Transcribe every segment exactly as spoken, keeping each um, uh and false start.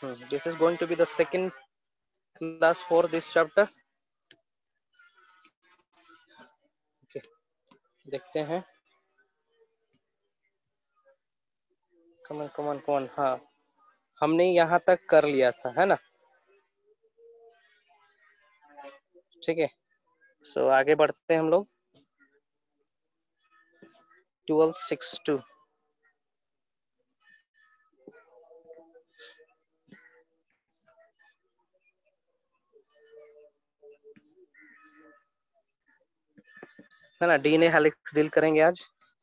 This is going to be the second class for this chapter. Okay, देखते हैं. Come on, come on, come on. हाँ, हमने यहाँ तक कर लिया था, है ना? ठीक है. So आगे बढ़ते हैं हम लोग. twelve six two. है ना, डीएनए हेलिक्स डील करेंगे आज.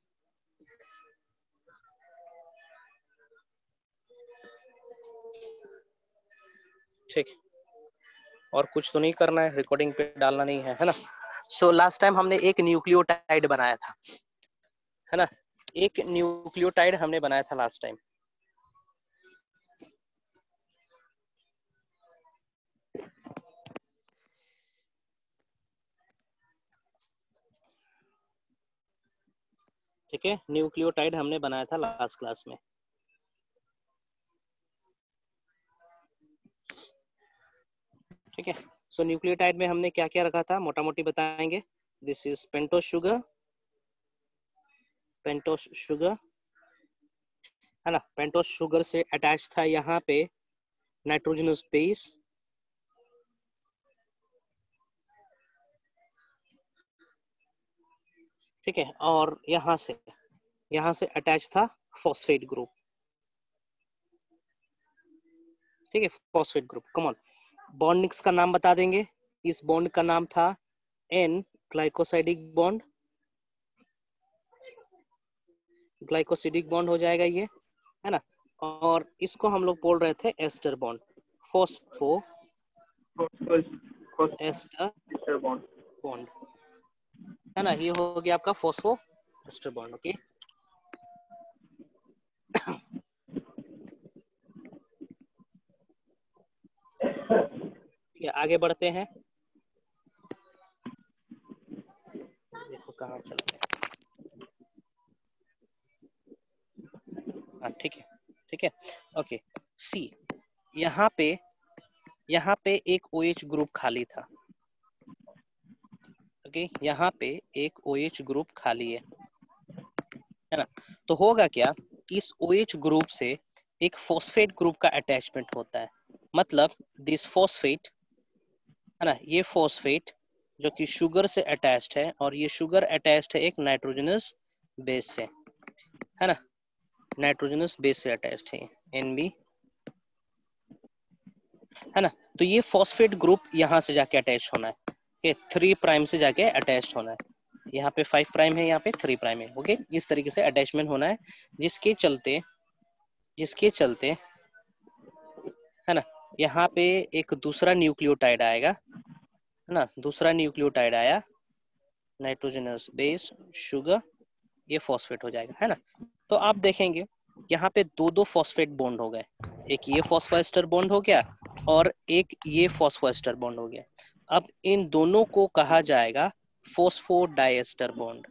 ठीक, और कुछ तो नहीं करना है, रिकॉर्डिंग पे डालना नहीं है, है ना? सो लास्ट टाइम हमने एक न्यूक्लियोटाइड बनाया था, है ना? एक न्यूक्लियोटाइड हमने बनाया था लास्ट टाइम. ठीक है, न्यूक्लियोटाइड हमने बनाया था लास्ट क्लास में. ठीक है. सो न्यूक्लियोटाइड में हमने क्या क्या रखा था, मोटा मोटी बताएंगे. This is pentose sugar, pentose sugar, है ना? पेंटोस शुगर से अटैच था यहाँ पे नाइट्रोजनस बेस, ठीक है. और यहाँ से यहाँ से अटैच था फॉस्फेट ग्रुप. ठीक है, phosphate group. Come on, bondings का नाम बता देंगे. इस बॉन्ड का नाम था N glycosidic bond. Glycosidic bond हो जाएगा ये, है ना? और इसको हम लोग बोल रहे थे ester bond, phospho ester bond, है ना? ये हो गया आपका फॉस्फो एस्टर बॉन्ड. ओके, आगे बढ़ते हैं. देखो कहाँ चल रहे हैं. हाँ, ठीक है, ठीक है. ओके, सी, यहाँ पे यहाँ पे एक OH ग्रुप खाली था. ओके, यहाँ पे एक OH ग्रुप खाली है, है ना? तो होगा क्या, इस OH ग्रुप से एक फॉस्फेट ग्रुप का अटैचमेंट होता है. मतलब दिस फॉस्फेट, है ना, ये फॉस्फेट जो कि शुगर से अटैच्ड है, और ये शुगर अटैच्ड है एक नाइट्रोजनस बेस से, है ना? नाइट्रोजनस बेस से अटैच्ड है एन बी, है ना? तो ये फॉस्फेट ग्रुप यहाँ से जाके अटैच होना है. ओके, थ्री प्राइम से जाके अटैच्ड होना है. यहाँ पे फाइव प्राइम है, यहाँ पे थ्री प्राइम है. ओके, इस तरीके से अटैचमेंट होना है, जिसके चलते जिसके चलते है ना, यहाँ पे एक दूसरा न्यूक्लियोटाइड आएगा, है ना? दूसरा न्यूक्लियोटाइड आया, नाइट्रोजनस बेस शुगर, ये फॉस्फेट हो जाएगा, है ना? तो आप देखेंगे यहाँ पे दो दो फॉस्फेट बॉन्ड हो गए. एक ये फॉस्फोएस्टर बॉन्ड हो गया और एक ये फॉस्फोएस्टर बॉन्ड हो गया. अब इन दोनों को कहा जाएगा फॉस्फोडाइएस्टर बॉन्ड.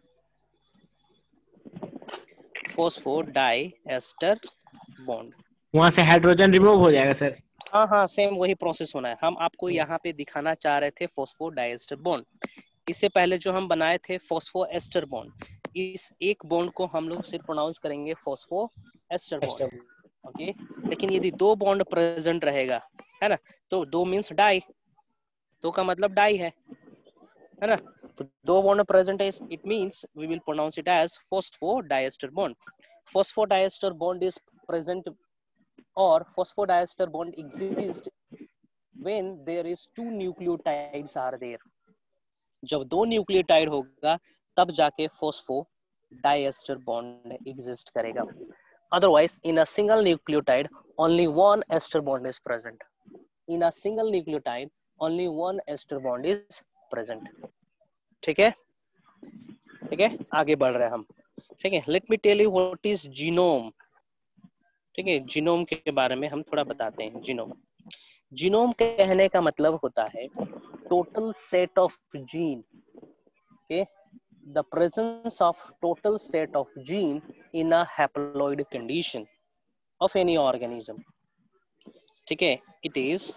Phosphodiester bond. वहां से हाइड्रोजन रिमूव हो जाएगा सर. हाँ हाँ, सेम वही प्रोसेस होना है. हम आपको यहाँ पे दिखाना चाह रहे थे फॉस्फोडाइएस्टर बॉन्ड. इससे पहले जो हम बनाए थे फॉस्फोएस्टर बॉन्ड, इस एक बॉन्ड को हम लोग सिर्फ प्रोनाउंस करेंगे फॉस्फोएस्टर बॉन्ड. ओके, लेकिन यदि दो बॉन्ड प्रेजेंट रहेगा, है ना, तो दो मींस डाई, दो का मतलब डाई है, है ना? तो दो बॉन्ड प्रेजेंट है, it means we will pronounce it as phosphodiester bond. Phosphodiester bond is present और phosphodiester bond exist when there is two nucleotides are there. जब दो न्यूक्लियोटाइड होगा तब जाके फॉस्फोडाइएस्टर बॉन्ड एग्जिस्ट करेगा. Otherwise, in a single nucleotide, only one ester bond is present. In a single nucleotide, only one ester bond is present. ठीक है, ठीक है, आगे बढ़ रहे हैं हम. ठीक है, let me tell you what is genome. ठीक है, जीनोम के बारे में हम थोड़ा बताते हैं. जीनोम जीनोम कहने का मतलब होता है total set of gene. Okay, the presence of total set of gene in a haploid condition of any organism. ठीक है, it is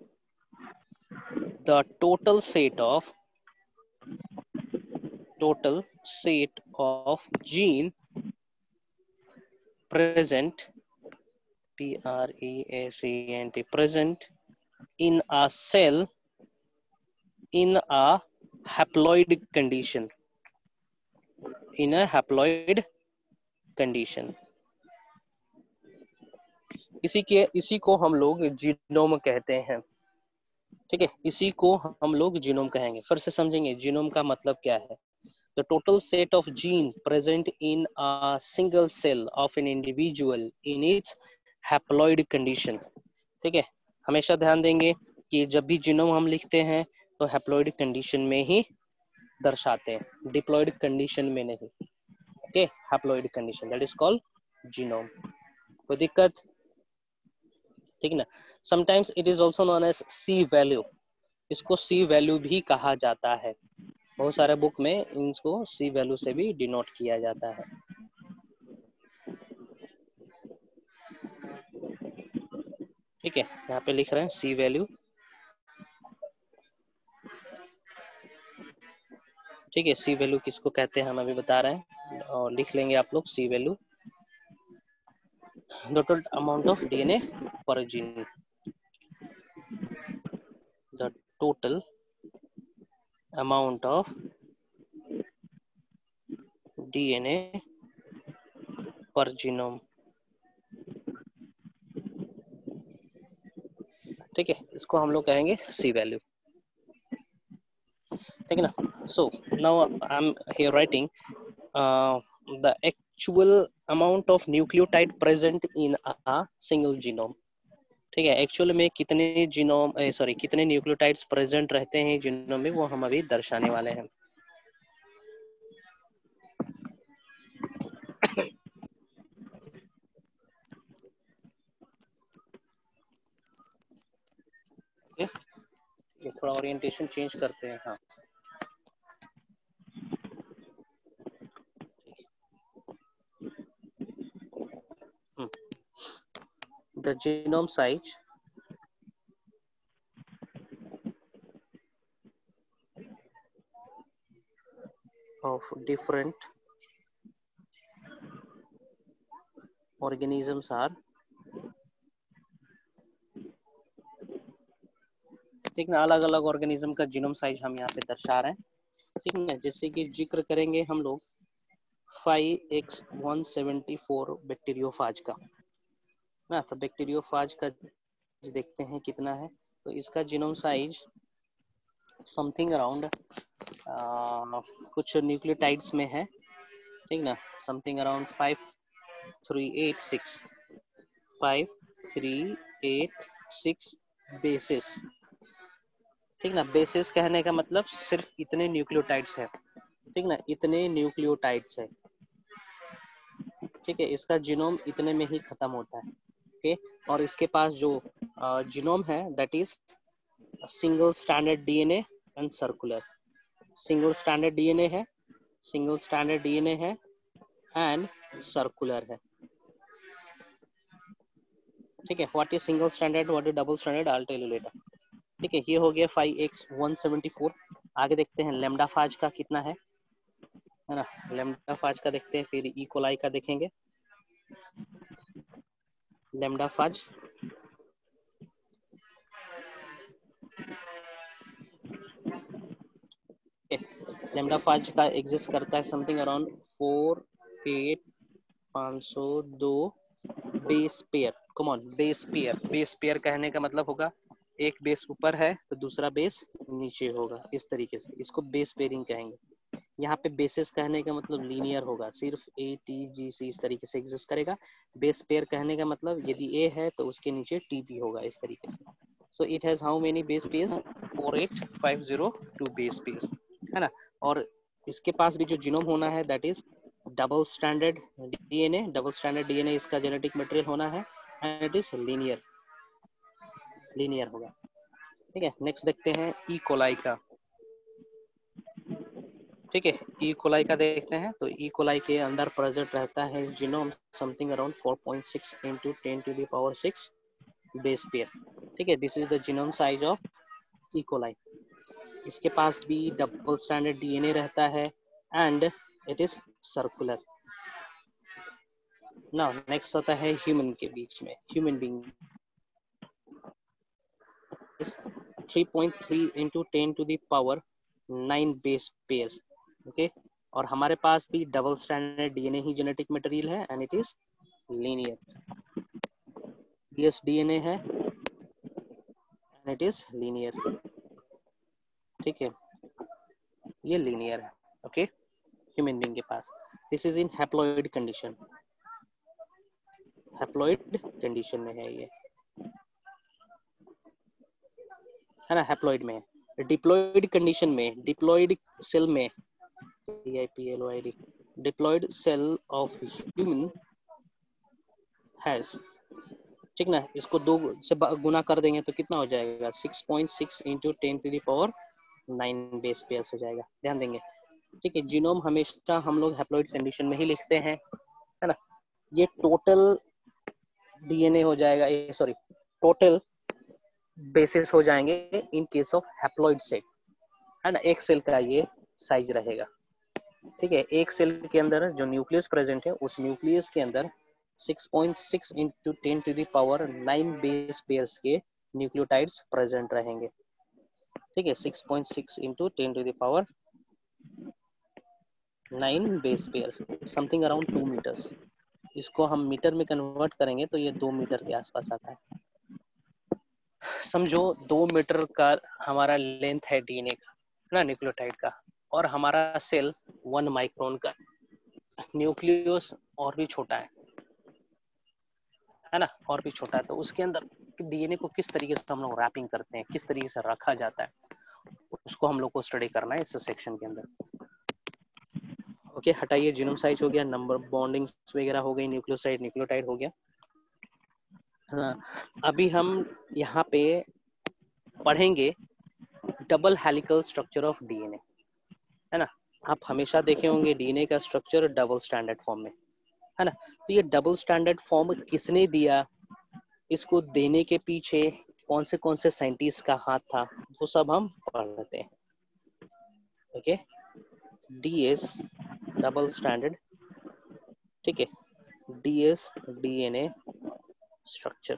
the total set of total set of gene present, P R E S E N T, present in a cell in a haploid condition, in a haploid condition. इसी के इसी को हम लोग genome कहते हैं, ठीक है, इसी को हम लोग जीनोम कहेंगे। फिर से समझेंगे जीनोम का मतलब क्या है। The total set of gene present in a single cell of an individual in its haploid condition, ठीक है, हमेशा ध्यान देंगे कि जब भी जीनोम हम लिखते हैं तो हैप्लॉइड कंडीशन में ही दर्शाते हैं, डिप्लॉइड कंडीशन में नहीं। Okay, haploid condition, that is called genome. कोई दिक्कत? ठीक है ना। Sometimes it is also known as C value, इसको सी वैल्यू भी कहा जाता है। बहुत सारे बुक में इनको सी वैल्यू से भी डिनोट किया जाता है। ठीक है, यहाँ पे लिख रहे हैं सी वैल्यू। ठीक है, सी वैल्यू किसको कहते हैं हम अभी बता रहे हैं, और लिख लेंगे आप लोग C value, the total amount of DNA per gene, the total amount of DNA per genome. ठीक है, इसको हम लोग कहेंगे सी वैल्यू। ठीक है ना। So now I am here writing the actual amount of nucleotide present in a single genome. ठीक है, एक्चुअल में कितने जीनोम सॉरी कितने न्यूक्लियोटाइड्स प्रेजेंट रहते हैं जीनोम में, वो हम अभी दर्शाने वाले हैं। ये थोड़ा ओरिएंटेशन चेंज करते हैं। हाँ, the genome size of different organisms are, ठीक ना, अलग अलग ऑर्गेनिज्म का जीनोम साइज हम यहाँ पे दर्शा रहे हैं। ठीक है, जैसे कि जिक्र करेंगे हम लोग five X one seventy four bacteriophage का ना, तो बैक्टीरियोफाज का देखते हैं कितना है। तो इसका जीनोम साइज समथिंग अराउंड कुछ न्यूक्लियोटाइड्स में है, ठीक ना, something around five three eight six five three eight six basis. ठीक ना, बेसिस कहने का मतलब सिर्फ इतने न्यूक्लियोटाइड्स है। ठीक ना, इतने न्यूक्लियोटाइड्स है। ठीक है, इसका जीनोम इतने में ही खत्म होता है। ओके, और इसके पास जो जीनोम है that is single standard DNA and circular. Single standard DNA है, सिंगल स्टैंडर्ड डीएनए है एंड सर्कुलर है। ठीक है, what is single standard, what is double standard, I will tell you later. ठीक है, ये हो गया five X one seventy four. आगे देखते हैं लेम्डा फाज का कितना है, है ना, लेम्डा फाज का देखते हैं, फिर ई कोलाई का देखेंगे। लेम्डा फाज लेम्डा फाज का एग्जिस्ट करता है समथिंग अराउंड फोर एट पाँच सौ दो base pair. Come on, base pair. Base pair कहने का मतलब होगा एक बेस ऊपर है तो दूसरा बेस नीचे होगा, इस तरीके से इसको बेस पेयरिंग कहेंगे। यहाँ पे बेसिस कहने का मतलब लीनियर होगा, सिर्फ ए टी जी सी इस तरीके से एग्जिस्ट करेगा। बेस पेयर कहने का मतलब यदि ए है तो उसके नीचे टी बी होगा, इस तरीके से। So it has how many base pairs, four eight five zero two base pairs, है ना। और इसके पास भी जो जीनोम होना है that is double standard DNA. Double standard DNA इसका जेनेटिक मटेरियल होना है and it is linear, linear होगा। ठीक है, नेक्स्ट देखते हैं ई कोलाई का। ठीक है, ई कोलाई का देखते हैं। तो ई कोलाई के अंदर प्रेजेंट रहता है genome something around four point six into ten to the power six base pair. ठीक है, this is the genome size of E coli. इसके पास भी डबल स्ट्रैंडेड डीएनए रहता है and it is circular. Now next आता है human के बीच में। Human being is three point three into ten to the power nine base pairs. Okay, और हमारे पास भी डबल स्ट्रैंडेड डीएनए ही जेनेटिक मटेरियल है and it is linear. Yes DNA है एंड इट इज लीनियर। ठीक है, ये लीनियर है। ओके, ह्यूमन बीइंग के पास this is in haploid condition. Haploid condition में है ये, है ना, हैप्लॉइड में है। डिप्लॉइड कंडीशन में, डिप्लॉइड सेल में, D I P L O I D, diploid cell of human has, ठीक ना, इसको दो से गुना कर देंगे तो कितना हो जाएगा, six point six into ten to the power nine base pairs हो जाएगा। ध्यान देंगे। ठीक है, जीनोम हमेशा हम लोग हैप्लॉइड कंडीशन में ही लिखते हैं, है ना। ये टोटल डीएनए हो जाएगा, ये सॉरी टोटल बेसिस हो जाएंगे in case of haploid cell, है ना। एक सेल का ये साइज रहेगा। ठीक है, एक सेल के अंदर जो न्यूक्लियस प्रेजेंट है, उस न्यूक्लियस के अंदर six point six into ten to the power nine base pairs के न्यूक्लियोटाइड्स प्रेजेंट रहेंगे। ठीक है, six point six into ten to the power nine base pairs, something around two metres. इसको हम मीटर में कन्वर्ट करेंगे तो ये दो मीटर के आसपास आता है। समझो दो मीटर का हमारा लेंथ है डीएनए का, ना, न्यूक्लियोटाइड का, और हमारा सेल वन माइक्रोन का। न्यूक्लियस और भी छोटा है, है ना, और भी छोटा है। तो उसके अंदर डीएनए को किस तरीके से हम लोग रैपिंग करते हैं, किस तरीके से रखा जाता है, उसको हम लोग को स्टडी करना है इस सेक्शन के अंदर। ओके, हटाइए, जीनोम साइज हो गया, नंबर बॉन्डिंग वगैरह हो गई, न्यूक्लियोसाइड न्यूक्लियोटाइड हो गया। हाँ, अभी हम यहाँ पे पढ़ेंगे double helical structure of DNA, है ना। आप हमेशा देखे होंगे डीएनए का स्ट्रक्चर डबल स्टैंडर्ड फॉर्म में, है ना। तो ये डबल स्टैंडर्ड फॉर्म किसने दिया, इसको देने के पीछे कौन से कौन से साइंटिस्ट का हाथ था, वो सब हम पढ़ते हैं। ओके, डीएस डबल स्टैंडर्ड, ठीक है, डीएस डीएनए स्ट्रक्चर।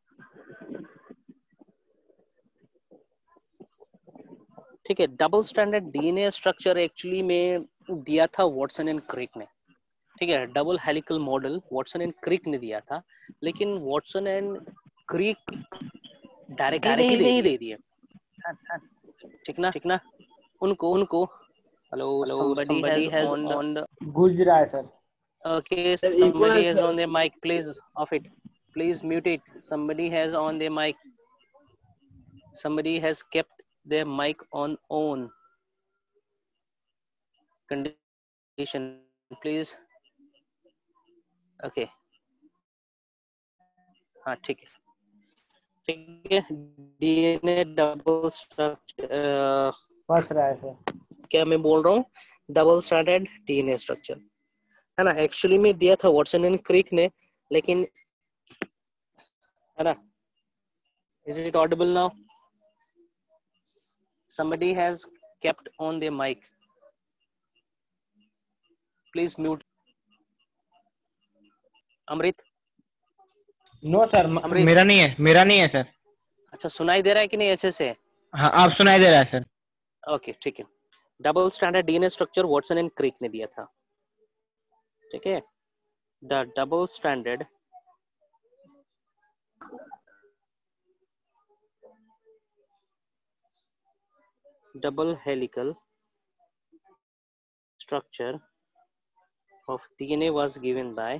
ठीक है, double standard DNA structure actually में दिया था वॉटसन एंड क्रिक ने। ठीक है, double helical model Watson and Crick ने दिया था, लेकिन वॉटसन एंड क्रिक डायरेक्टली नहीं नहीं दे दिए। ठीक ना, ठीक ना, उनको उनको hello, somebody has on the गूंज रहा है sir. okay, sir somebody equal has sir. on their mic, please off it, please mute it. Somebody has on their mic, somebody has kept their mic on on condition, please. Okay, हाँ ठीक है, ठीक है। DNA double structure, फंस रहा है sir. क्या मैं बोल रहा हूँ, डबल स्ट्रैंडेड डीएनए स्ट्रक्चर, है ना, एक्चुअली में दिया था वॉटसन एंड क्रिक ने, लेकिन, है ना। Is it audible now? Somebody has kept on their mic. Please mute. Amrit, no sir, म- अमृत, मेरा नहीं है, मेरा नहीं है सर। अच्छा सुनाई दे रहा है कि नहीं अच्छे से? हाँ, आप सुनाई दे रहा है सर। ओके, ठीक है। Double standard DNA structure Watson and Crick ने दिया था। ठीक है, the double standard double helical structure of D N A was given by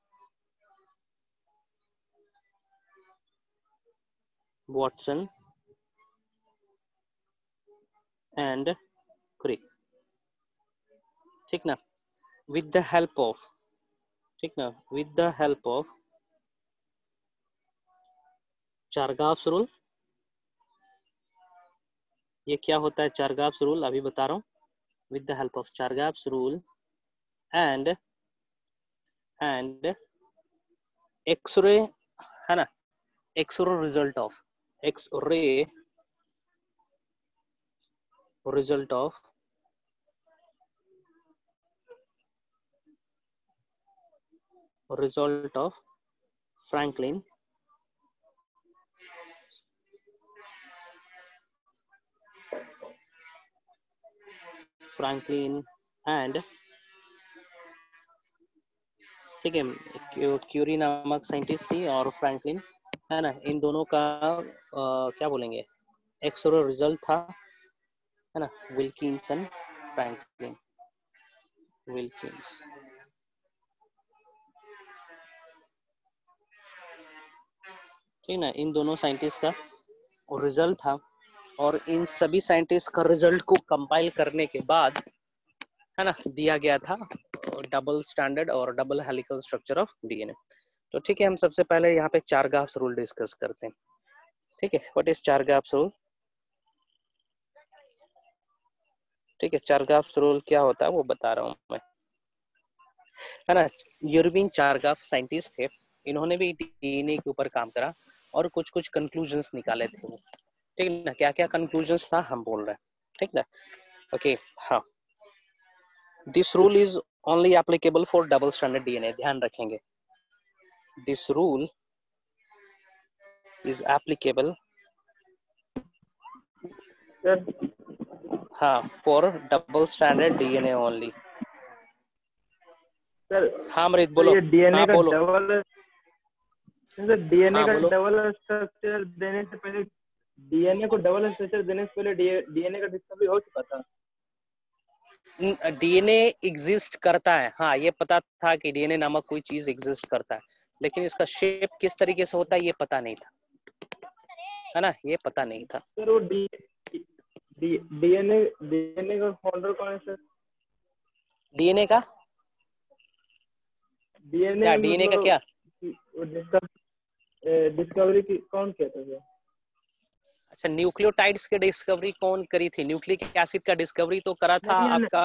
Watson and Crick, ठीक ना, with the help of, ठीक ना, with the help of Chargaff's rule. ये क्या होता है चारगाफ्स रूल, अभी बता रहा हूँ। with the help of Chargaff's rule and and X-ray, है ना, X-ray result of X-ray result of result of Franklin Franklin and ठीक है क्यूरी नामक साइंटिस्ट थी और फ्रैंकलिन है ना, इन दोनों का आ, क्या बोलेंगे एक्सरे रिजल्ट था है ना, विल्किंसन फ्रैंकलिन विल्किंस ठीक ना, इन दोनों साइंटिस्ट का रिजल्ट था और इन सभी साइंटिस्ट का रिजल्ट को कंपाइल करने के बाद है ना दिया गया था डबल स्टैंडर्ड और double helical structure of DNA. तो ठीक है, हम सबसे पहले यहाँ पे चारगाफ्स रूल डिस्कस करते हैं। ठीक है, व्हाट इज चारगाफ्स रूल? ठीक है, चारगाफ्स रूल क्या होता है वो बता रहा हूँ मैं, है ना। यूरोपियन चारगाफ साइंटिस्ट थे, इन्होंने भी डीएनए के ऊपर काम करा और कुछ कुछ कंक्लूजन्स निकाले थे वो। ठीक है ना, क्या क्या कंक्लूजन्स था हम बोल रहे हैं, ठीक ना। ओके, हाँ, this rule is only applicable for double standard DNA, ध्यान रखेंगे। दिस रूल इज एप्लीकेबल हाँ for double standard DNA only. Sir हाँ अमृत तो बोलो। ये डीएनए हाँ का बोलो। डबल सर डीएनए हाँ का बोलो। डबल स्ट्रक्चर देने से पहले डीएनए को डबल स्ट्रक्चर देने से पहले डीएनए का डिस्कवरी हो चुका था। डीएनए एग्जिस्ट करता है, हाँ ये पता था कि डीएनए नामक कोई चीज एग्जिस्ट करता है, लेकिन इसका शेप किस तरीके से होता है ये पता नहीं था, है ना, ये पता नहीं था। सर वो डी डीएनए डीएनए का फाउंडर कौन है सर? डीएनए का डीएनए क्या डीएनए का क्या मतलब डिस्कवरी की कौन किया था सर? अच्छा, न्यूक्लियोटाइड्स की डिस्कवरी कौन करी थी? न्यूक्लिक एसिड का डिस्कवरी तो करा था आपका।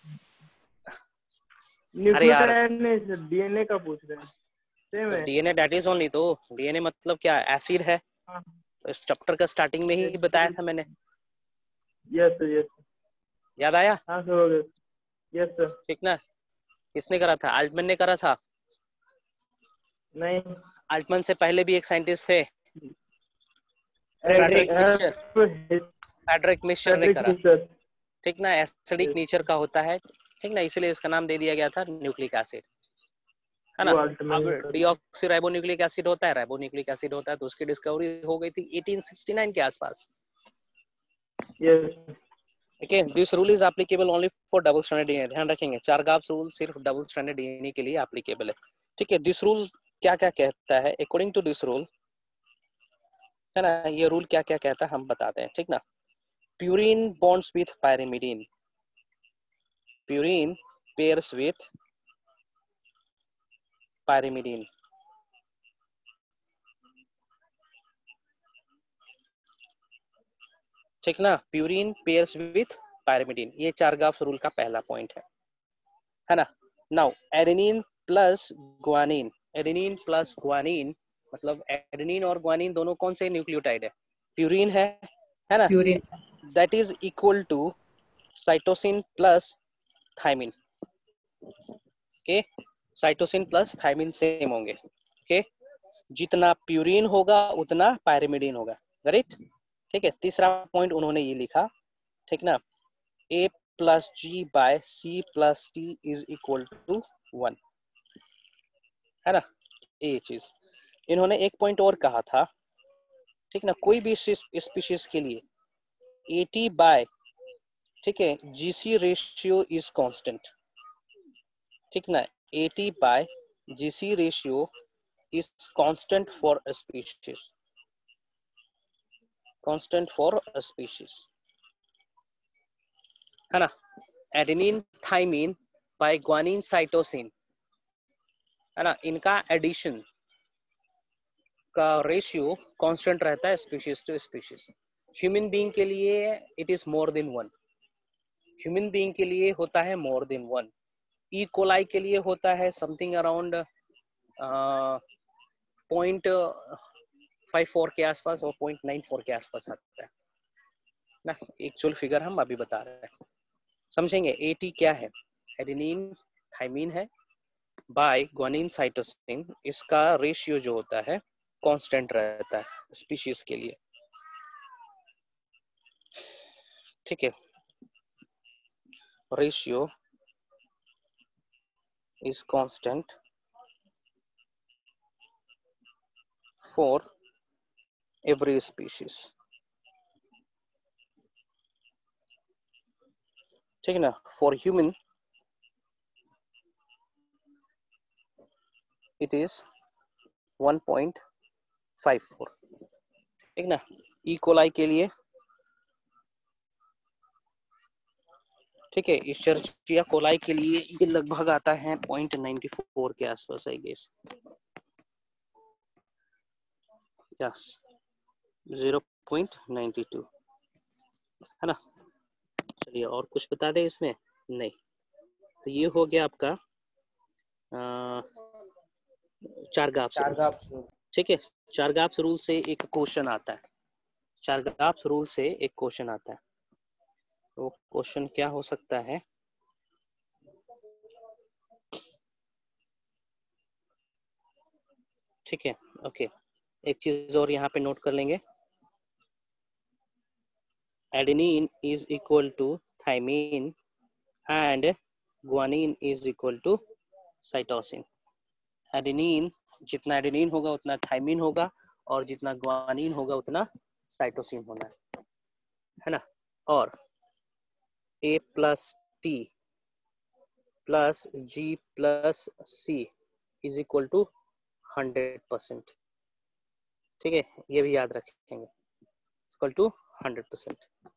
अरे यार, न्यूक्लियोटाइड नहीं सर, डीएनए का पूछ रहे हैं। सेम है डीएनए दैट इज ओनली, तो डीएनए मतलब क्या, एसिड है। हाँ। तो इस चैप्टर का स्टार्टिंग में ही बताया था मैंने, यस सर, यस याद आया? हाँ सर, हो गया। Yes sir. ठीक ना, किसने करा था? अल्टमैन ने करा था। नहीं, अल्टमैन से पहले भी एक साइंटिस्ट थे, फ्रेडरिक फ्रेडरिक मिक्सचर ने करा। मिक्सचर। ठीक ना, एसिडिक नेचर का होता है, ठीक ना, इसलिए इसका नाम दे दिया गया था न्यूक्लिक एसिड, है ना। अब डीऑक्सी राइबोन्यूक्लिक एसिड होता है, राइबोन्यूक्लिक एसिड होता है, तो उसकी डिस्कवरी हो गई थी अठारह सौ उनहत्तर के आसपास। Yes okay, this rule is applicable only for double standard DNA, ध्यान रखेंगे, चारगाफ्स रूल सिर्फ डबल स्टैंडर्ड डीएनए के लिए एप्लीकेबल है। ठीक है, दिस रूल क्या क्या कहता है? अकॉर्डिंग टू दिस रूल, है ना, ये रूल क्या क्या कहता है हम बताते हैं, ठीक ना। Purine bonds with pyrimidine, purine pairs with pyrimidine, ठीक ना, प्यूरिन पेयर्स विथ पायरिमिडीन, ये चारगाफ्स रूल का पहला पॉइंट है, है ना। Now adenine plus guanine, adenine plus guanine मतलब एडेनिन और ग्वानिन दोनों कौन से न्यूक्लियोटाइड है? प्यूरिन है, है ना, purine. That is equal to cytosine plus thymine. Okay, cytosine plus thymine same होंगे। ओके, जितना प्यूरिन होगा उतना पायरिमिडीन होगा, राइट। ठीक है, तीसरा पॉइंट उन्होंने ये लिखा, ठीक ना, A plus G by C plus T is equal to one, है ना, ये चीज इन्होंने एक पॉइंट और कहा था, ठीक ना, कोई भी स्पीशीज के लिए एटी बाय, ठीक है, जीसी रेशियो इज कांस्टेंट, ठीक ना, AT by GC ratio is constant for a species, constant for a species, है ना। Adenine thymine by guanine cytosine, है ना, इनका एडिशन का रेशियो कांस्टेंट रहता है species to species. Human being के लिए it is more than one, human being के लिए होता है more than one. E coli के लिए होता है something around point five four के आसपास और पॉइंट नाइन फोर के आसपास आता है ना। एक्चुअल फिगर हम अभी बता रहे हैं, समझेंगे। एटी क्या है? एडेनिन थाइमिन है बाय ग्वानिन साइटोसिन। इसका रेशियो जो होता है कांस्टेंट रहता है स्पीशीज के लिए, ठीक है। Ratio is constant for every species, ठीक है ना। For human it is one point five four, ठीक ना। ई कोलाई के लिए, ठीक है, इश्चरचिया कोलाई के लिए ये लगभग आता है पॉइंट नाइन्टी फोर के आसपास, I guess, yes, zero point ninety two, है ना। चलिए और कुछ बता दें इसमें? नहीं। तो ये हो गया आपका चारगाप्स रूल, ठीक है। चारगाप्स रूल से एक क्वेश्चन आता है, चारगाप्स रूल से एक क्वेश्चन आता है। तो क्वेश्चन क्या हो सकता है? ठीक है, ओके। एक चीज और यहाँ पे नोट कर लेंगे, adenine is equal to thymine and guanine is equal to cytosine. Adenine, जितना एडेनिन होगा उतना थाइमिन होगा, और जितना ग्वानिन होगा उतना साइटोसिन होना है, है ना। और A plus T plus G plus C is equal to hundred percent, ठीक है, ये भी याद रखेंगे, इक्वल टू हंड्रेड परसेंट,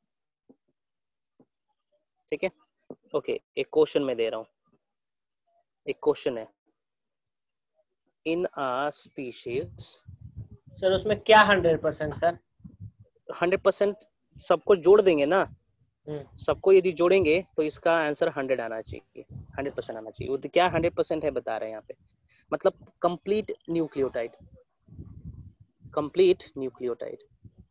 ठीक है। ओके, एक क्वेश्चन मैं दे रहा हूँ, एक क्वेश्चन है, इन अ स्पीशीज। सर उसमें क्या hundred percent sir? Hundred percent सबको जोड़ देंगे ना, सबको यदि जोड़ेंगे तो इसका आंसर हंड्रेड आना चाहिए, हंड्रेड परसेंट आना चाहिए। वो तो क्या हंड्रेड परसेंट है बता रहे हैं यहाँ पे, मतलब कंप्लीट न्यूक्लियोटाइड, कंप्लीट न्यूक्लियोटाइड,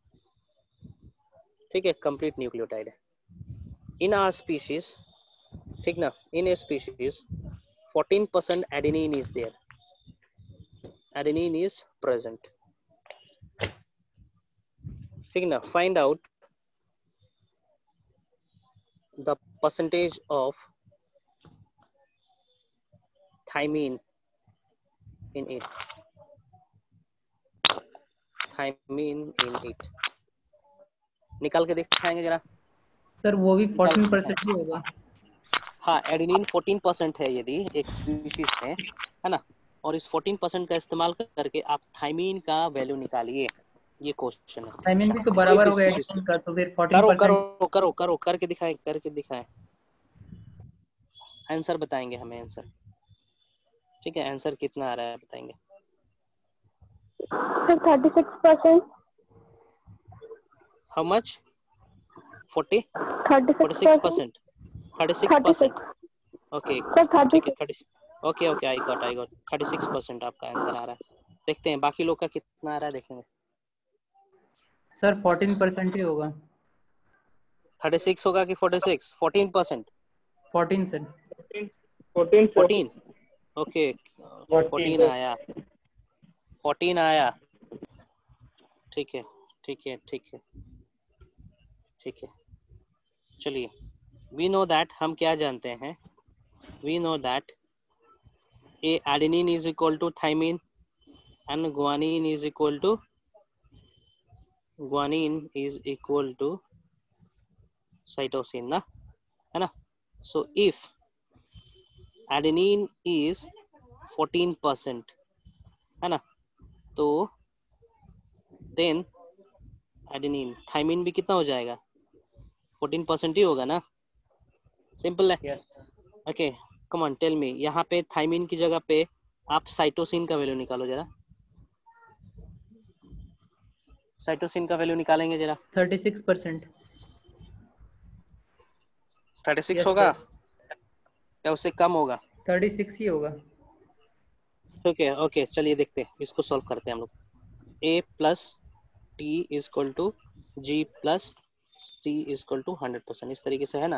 ठीक है, कंप्लीट न्यूक्लियोटाइड है। इन आर स्पीशीज, ठीक ना, in a species fourteen percent adenine is there, adenine is present, ठीक ना। Find out the percentage of thymine in it, thymine in it, निकाल के दिखाएंगे जरा सर। वो भी निकाल फोर्टीन के परसेंट दिखाएं। ही होगा। हाँ, एडेनिन फोर्टीन परसेंट है यदि एक स्पीशीज में, है ना, और इस फोर्टीन परसेंट का इस्तेमाल करके आप थाइमीन का वैल्यू निकालिए, ये क्वेश्चन है। थाइमिन भी तो बराबर एक होगा स्पीशीज एडिशन का, तो फिर फोर्टीन करो परसेंट करो करो करो करके दिखाएं, करके दिखाएं, आंसर बताएंगे हमें, आंसर, ठीक है, आंसर कितना आ रहा है बताएंगे। Thirty six percent. How much? Forty thirty forty six percent, thirty six percent, okay, ठीक है, thirty, okay okay, I got I got thirty six percent आपका आंसर आ रहा है। देखते हैं बाकी लोग का कितना आ रहा है, देखेंगे। सर फोर्टीन परसेंट ही होगा। थर्टी सिक्स होगा कि forty six? Fourteen percent, fourteen sir. Fourteen fourteen, okay, fourteen आया, फोर्टीन आया, ठीक है ठीक है ठीक है ठीक है। चलिए, वी नो दैट, हम क्या जानते हैं, we know that A adenine is equal to thymine and guanine is equal to guanine is equal to cytosine ना, है ना। So if adenine is fourteen percent, है ना, तो देन एडेनिन, थाइमिन भी कितना हो जाएगा? फोर्टीन परसेंट ही होगा ना, सिंपल है। Okay, come on tell me, यहाँ पे थाइमिन की जगह पे आप साइटोसिन का वैल्यू निकालो जरा, साइटोसिन का वैल्यू निकालेंगे जरा। Thirty six percent. Thirty six होगा या उससे कम होगा? थर्टी सिक्स ही होगा। ठीक है, ओके, चलिए देखते हैं, इसको सॉल्व करते हैं हम लोग। A plus T is equal to G plus C is equal to hundred percent, इस तरीके से है ना,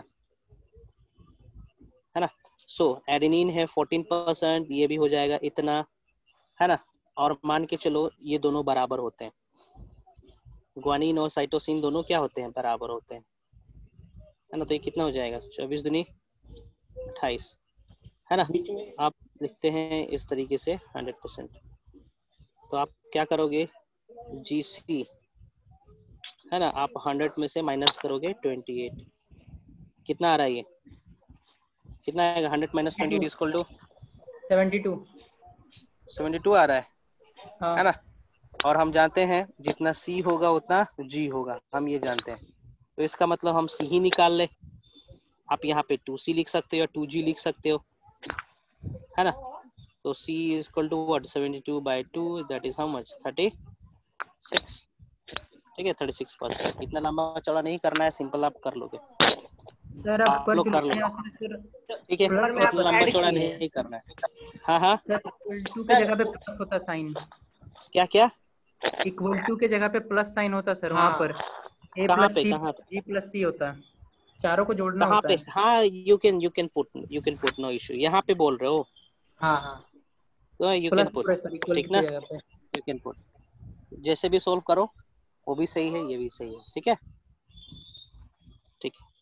है ना। सो एडेनिन है फोर्टीन परसेंट, ये भी हो जाएगा इतना, है ना। और मान के चलो ये दोनों बराबर होते हैं, ग्वानिन और साइटोसिन दोनों क्या होते हैं, बराबर होते हैं, है ना। तो ये कितना हो जाएगा, चौबीस दुनी अट्ठाईस, है ना। बीच में आप लिखते हैं इस तरीके से हंड्रेड परसेंट, तो आप क्या करोगे, जी सी, है ना, आप हंड्रेड में से माइनस करोगे ट्वेंटी एट, कितना आ रहा है ये, कितना आएगा, hundred minus twenty eight equal to seventy two. Seventy two आ रहा है, हाँ है ना। और हम जानते हैं जितना सी होगा उतना जी होगा, हम ये जानते हैं, तो इसका मतलब हम सी ही निकाल ले। आप यहाँ पे टू सी लिख सकते हो या टू जी लिख सकते हो, है ना। तो C is equal to what, seventy two by two, that is how much, thirty six, ठीक है, थर्टी सिक्स परसेंट। इतना लंबा चौड़ा नहीं करना है, सिंपल आप कर लोगे, सर, अब आप पर लोग जो कर लिखे हैं लो, उसमें सर ठीक है, प्लस ऊपर में आप इतना लंबा ऐड चौड़ा किए नहीं करना है। हाँ हाँ, सर, इक्वल टू के सर जगह पे प्लस होता साइन, क्या क्या, इक्वल टू के जगह पे प्लस साइन होता सर, वहाँ हाँ पर ए कहाँ प्लस पे, टी कहाँ प्लस पे, जी प्लस सी होता, चारों को जोड़ना कहाँ होता पे, है। हाँ, you can you can put you can put no issue, यहाँ पे बोल रहे हो हाँ हाँ तो यू कैन प्लस पुट, पूरे सर, इक्वल ठीक टू ना, की जगह पे। यू कैन पुट, जैसे भी सोल्व करो वो भी सही है, ये भी सही है, ठीक है, ठीक है,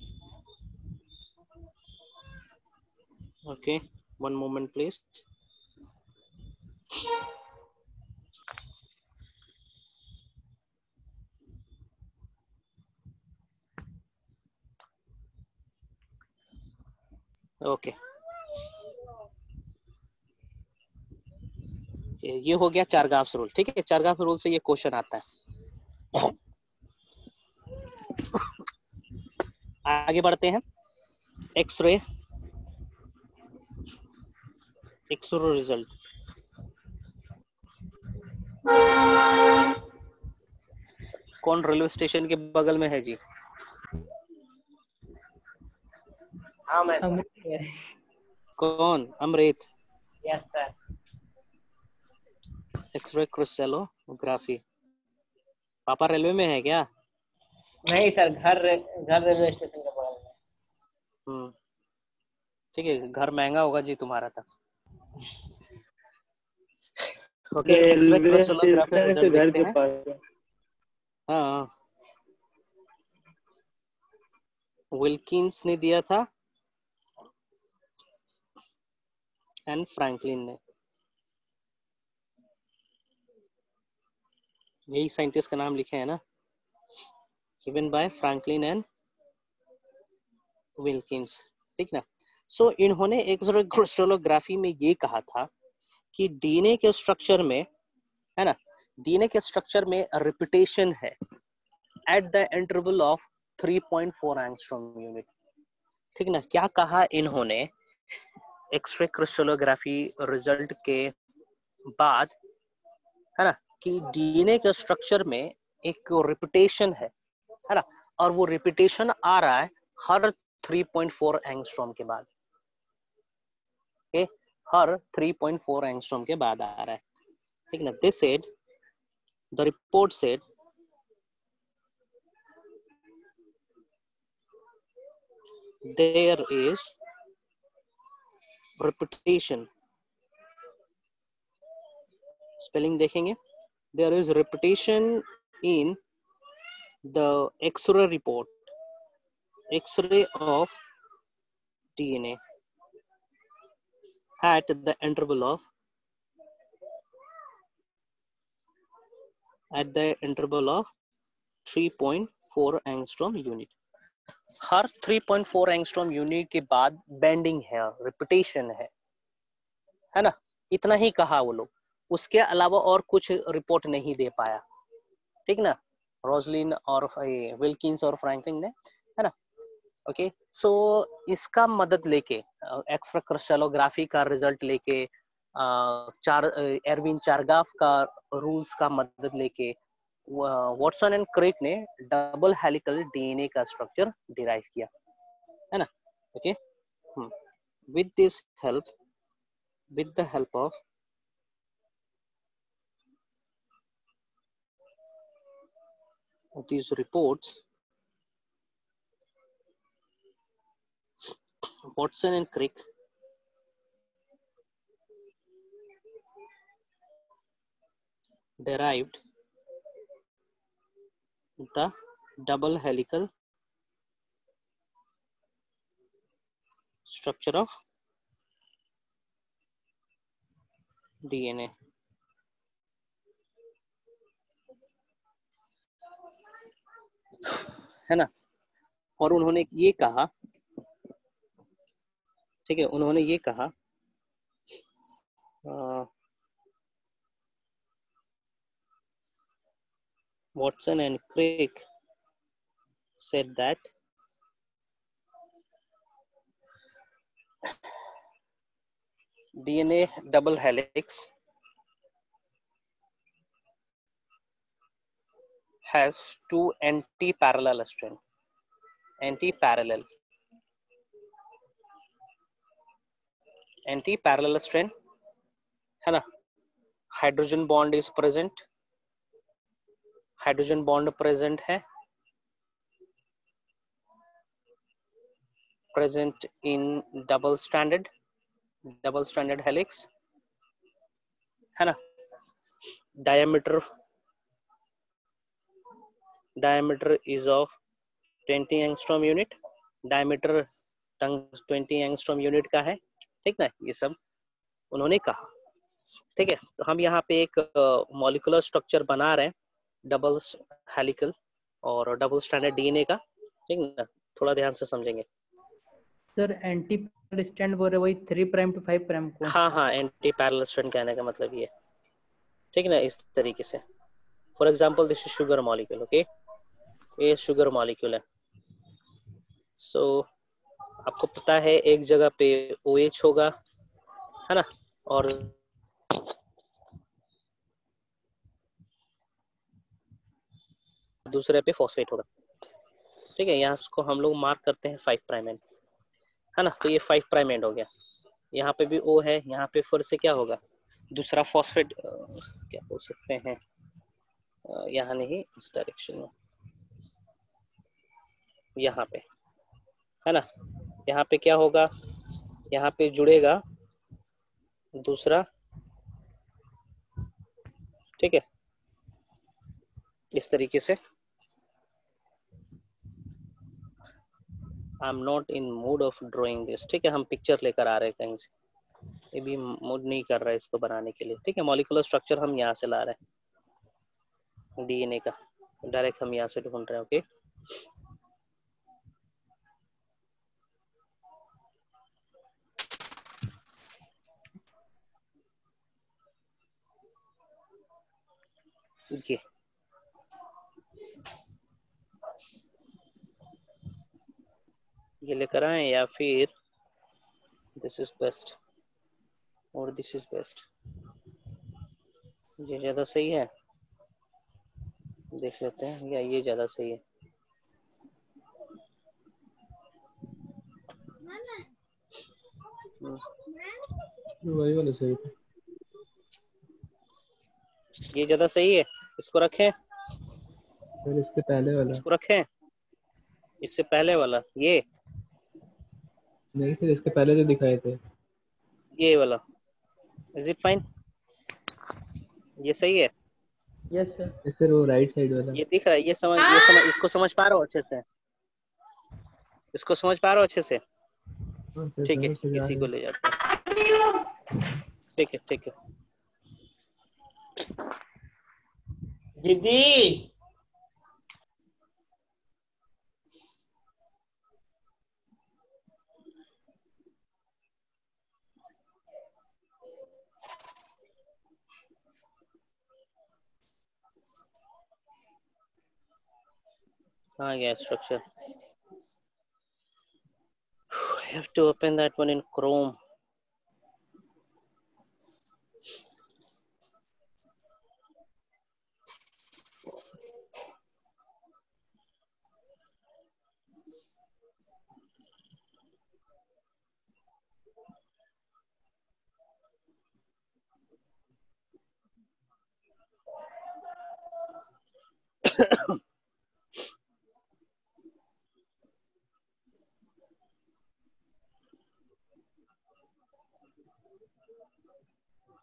okay, one moment please. Okay, ये हो गया चारगाफ्स रूल, ठीक है, चारगाफ रूल से ये क्वेश्चन आता है। आगे बढ़ते हैं, एक्सरे, एक्सरे रिजल्ट, कौन रेलवे स्टेशन के बगल में है जी, हाँ मैं अब कौन, Amrit, yes sir. X ray crystallography, पापा रेलवे में है क्या, नहीं सर, घर घर रेलवे स्टेशन के बगल में। हम्म, ठीक है, घर महंगा होगा जी तुम्हारा था। Okay, x ray railway crystallography station से रिजल्ट घर देखते के हैं, पास है। हाँ, विल्किंस ने दिया था एंड फ्रैंकलिन ने, यही साइंटिस्ट का नाम लिखे हैं ना, given by Franklin and Wilkins, ठीक ना। सो so, इन्होंने एक्सरे क्रिस्टलोग्राफी में ये कहा था कि डीएनए के स्ट्रक्चर में, है ना, डीएनए के स्ट्रक्चर में रिपीटेशन है at the interval of three point four angstrom unit, ठीक ना। क्या कहा इन्होंने एक्सरे क्रिस्टलोग्राफी रिजल्ट के बाद, है ना, कि डीएनए के स्ट्रक्चर में एक रिपीटेशन है है ना, और वो रिपीटेशन आ रहा है हर थ्री पॉइंट फोर एंगस्ट्रॉम के बाद, ओके, हर थ्री पॉइंट फोर एंगस्ट्रॉम के बाद आ रहा है, ठीक ना। This said, the report said there is repetition, spelling देखेंगे, there is repetition in the X-ray report, X-ray of D N A at the interval of at the interval of three point four angstrom unit, हर three point four angstrom unit के बाद bending है, repetition है, है ना। इतना ही कहा वो लोग, उसके अलावा और कुछ रिपोर्ट नहीं दे पाया, ठीक ना, रोजलिन और विल्किंस और फ्रैंकलिन ने, है ना। ओके, सो इसका मदद लेके, एक्सरे क्रिस्टलोग्राफी का रिजल्ट लेके, चार एरविन चारगाफ का रूल्स का मदद लेके, वॉटसन एंड क्रिक ने डबल हेलिकल डीएनए का स्ट्रक्चर डिराइव किया, है ना। Okay, with this help with the help of these reports, Watson and Crick derived the double helical structure of D N A. है ना, और उन्होंने ये कहा, ठीक है, उन्होंने ये कहा Watson and Crick said that D N A double helix has two anti-parallel strands. Anti-parallel. Anti-parallel strand, है ना, hydrogen bond is present, hydrogen bond present है, present in double standard double standard helix, है ना, diameter diameter is of twenty angstrom unit, diameter twenty angstrom unit का है, ठीक ना, ये सब उन्होंने कहा, ठीक है। तो हम यहाँ पे एक मॉलिक्यूलर स्ट्रक्चर बना रहे हैं डबल हेलिकल और डबल स्टैंडर्ड डीएनए का, ठीक ना, थोड़ा ध्यान से समझेंगे। सर एंटी पैरेलल स्ट्रैंड बोल रहे वही three prime to five prime को? हाँ हाँ, एंटी पैरेलल स्ट्रैंड कहने का मतलब ये, ठीक ना, इस तरीके से। For example this is sugar molecule, okay, ये शुगर मॉलिक्यूल है। सो so, आपको पता है एक जगह पे OH होगा, है ना, और दूसरे पे फॉस्फेट होगा, ठीक है। यहाँ इसको हम लोग मार्क करते हैं फाइव प्राइम एंड, है ना, तो ये फाइव प्राइम एंड हो गया। यहाँ पे भी O है, यहाँ पे फिर से क्या होगा, दूसरा फॉस्फेट, क्या बोल सकते हैं, यहाँ नहीं, इस डायरेक्शन में, यहाँ पे, है ना, यहाँ पे क्या होगा, यहाँ पे जुड़ेगा दूसरा, ठीक है, इस तरीके से। I am not in mood of drawing this, ठीक है, हम पिक्चर लेकर आ रहे हैं कहीं से, ये भी मूड नहीं कर रहा है इसको बनाने के लिए, ठीक है। मॉलिक्यूलर स्ट्रक्चर हम यहाँ से ला रहे हैं डीएनए का, डायरेक्ट हम यहाँ से ढूंढ रहे हैं, ओके। ये ये लेकर आए या फिर दिस इज बेस्ट और दिस इज बेस्ट, ये ज्यादा सही है, देख लेते हैं, या ये ज्यादा सही है। वही वाला सही था, ये ज्यादा सही है, इसको रखें, फिर इसके पहले वाला इसको रखें, इससे पहले वाला, ये नहीं सर, इसके पहले जो दिखाए थे, ये वाला, इज इट फाइन, ये सही है, यस सर। सर वो राइट साइड वाला, ये दिख रहा है, ये समझ ये समझ इसको समझ पा रहे हो अच्छे से, इसको समझ पा रहे हो अच्छे से, हाँ सर, ठीक है, समझ तो जा इसी रहे को हैं। ले जाते हैं, ठीक है ठीक है। दीदी हाँ, yeah, structure. I have to open that one in Chrome.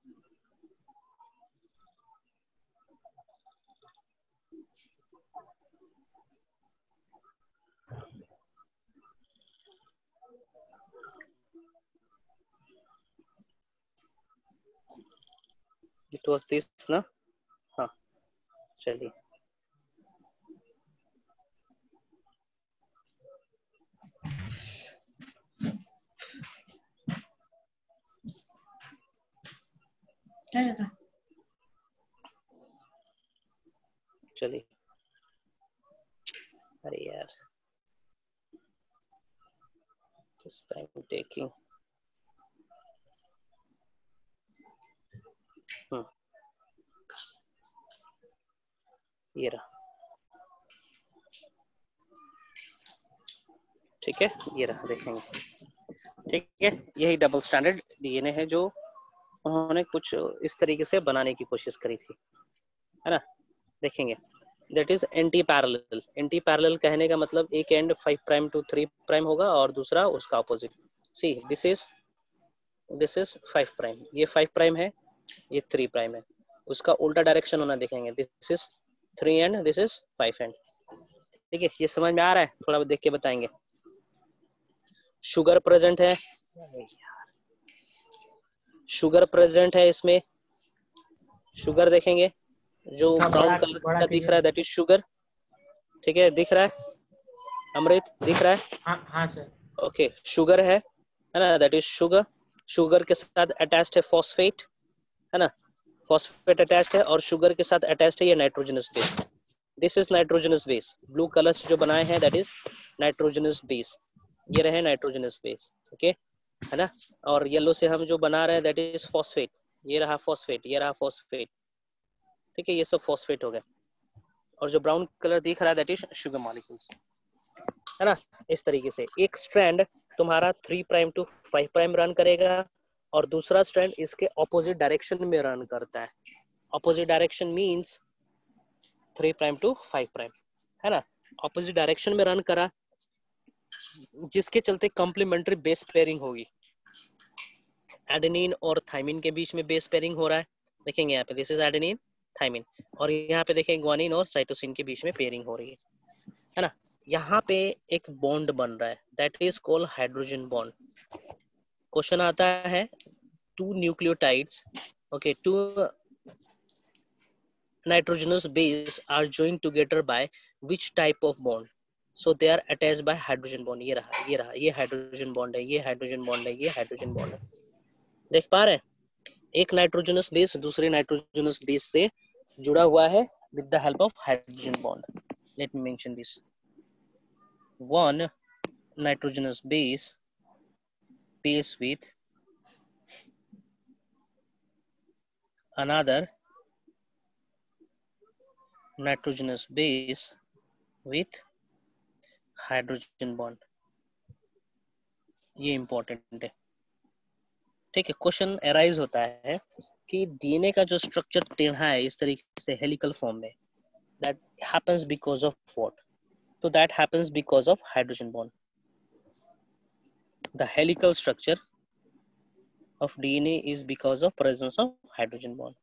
It was this ना, हाँ चलिए। चलिए, अरे यार किस टाइम टेकिंग। हम्म ये रहा, ठीक है, ये रहा, देखेंगे। ठीक है, यही डबल स्टैंडर्ड डीएनए है जो उन्होंने कुछ इस तरीके से बनाने की कोशिश करी थी, है ना। देखेंगे, that is anti parallel. Anti parallel कहने का मतलब एक end five prime to three prime होगा और दूसरा उसका opposite. See this is this is five prime, ये फाइव प्राइम है, ये थ्री प्राइम है, उसका उल्टा डायरेक्शन होना देखेंगे। This is three end this is five end. ठीक है, ये समझ में आ रहा है? थोड़ा देख के बताएंगे। शुगर प्रेजेंट है, शुगर प्रेजेंट है इसमें। शुगर देखेंगे जो ब्राउन कलर का दिख रहा है, दैट इज शुगर। ठीक है, दिख रहा है अमृत, दिख रहा है? हाँ हाँ सर। ओके, शुगर है है ना, दैट इज शुगर। शुगर के साथ अटैच्ड है फॉस्फेट, है ना, फॉस्फेट अटैच्ड है, और शुगर के साथ अटैच्ड है ये nitrogenous base. This is nitrogenous base. Blue colour से जो बनाए हैं दैट इज नाइट्रोजनस बेस। ये रहे नाइट्रोजनस बेस, ओके, है ना। और येलो से हम जो बना रहे हैं दैट इज फॉस्फेट। ये रहा फॉस्फेट, ये रहा फॉस्फेट। ठीक है, ये सब फॉस्फेट हो गए। और जो ब्राउन कलर दिख रहा है दैट इज शुगर मॉलिक्यूल्स, है ना। इस तरीके से एक स्ट्रैंड तुम्हारा three prime to five prime run करेगा और दूसरा स्ट्रैंड इसके ऑपोजिट डायरेक्शन में रन करता है। Opposite direction means three prime to five prime, है ना। ऑपोजिट डायरेक्शन में रन करा, जिसके चलते कॉम्प्लीमेंट्री बेस पेयरिंग होगी। एडेनिन और थाइमिन के बीच में बेस पेयरिंग हो रहा है, देखेंगे यहाँ पे, दिस इज एडेनिन थाइमिन। और यहाँ पे देखें ग्वानिन और साइटोसिन के बीच में पेयरिंग हो रही है, है ना। यहाँ पे एक बॉन्ड बन रहा है that is called hydrogen bond. Question आता है, two nucleotides, okay, two nitrogenous base are joined together by which type of bond? So they are attached by hydrogen bond। ये रहा, ये रहा, ये हाइड्रोजन बॉन्ड है, ये हाइड्रोजन बॉन्ड है, ये हाइड्रोजन बॉन्ड है। देख पा रहे हैं? एक नाइट्रोजनस बेस दूसरे नाइट्रोजनस बेस से जुड़ा हुआ है with the help of hydrogen bond. Let me mention this. One nitrogenous base pairs with another nitrogenous base with hydrogen bond। ये इंपॉर्टेंट है, ठीक है। क्वेश्चन अराइज होता है कि डीएनए का जो स्ट्रक्चर टेढ़ा है इस तरीके से हेलिकल फॉर्म में, that happens because of what? तो that happens because of hydrogen bond. The helical structure of DNA is because of presence of hydrogen bond.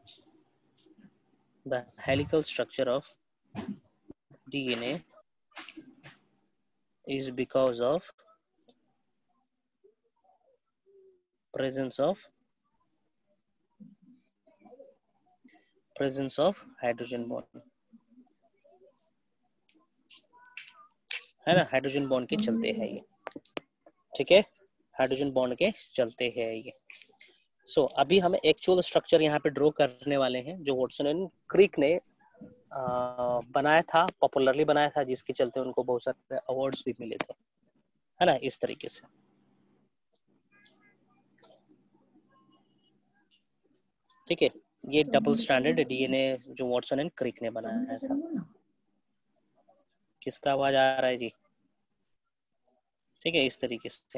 The helical structure of DNA is because of presence of presence of hydrogen bond, है ना। Hydrogen bond के चलते है ये, ठीक है, hydrogen bond के चलते है ये। सो so, अभी हम एक्चुअल स्ट्रक्चर यहाँ पे ड्रॉ करने वाले हैं जो वाटसन एंड क्रिक ने आ, बनाया था, पॉपुलरली बनाया था, जिसके चलते उनको बहुत सारे अवार्ड्स भी मिले थे, है ना। इस तरीके से, ठीक है, ये डबल स्टैंडर्ड डीएनए जो वाटसन एंड क्रिक ने बनाया था। किसका आवाज आ रहा है जी? ठीक है, इस तरीके से,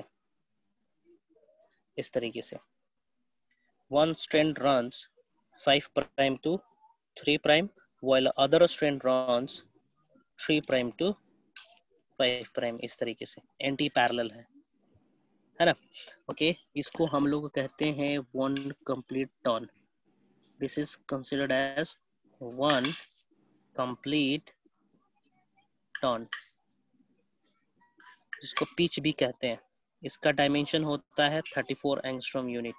इस तरीके से one strand runs five prime to three prime while other strand runs three prime to five prime। इस तरीके से एंटी पैरेलल है, है ना। ओके, इसको हम लोग कहते हैं one complete turn. This is considered as one complete turn, जिसको पिच भी कहते हैं। इसका डायमेंशन होता है थर्टी फोर एंगस्ट्रॉम यूनिट,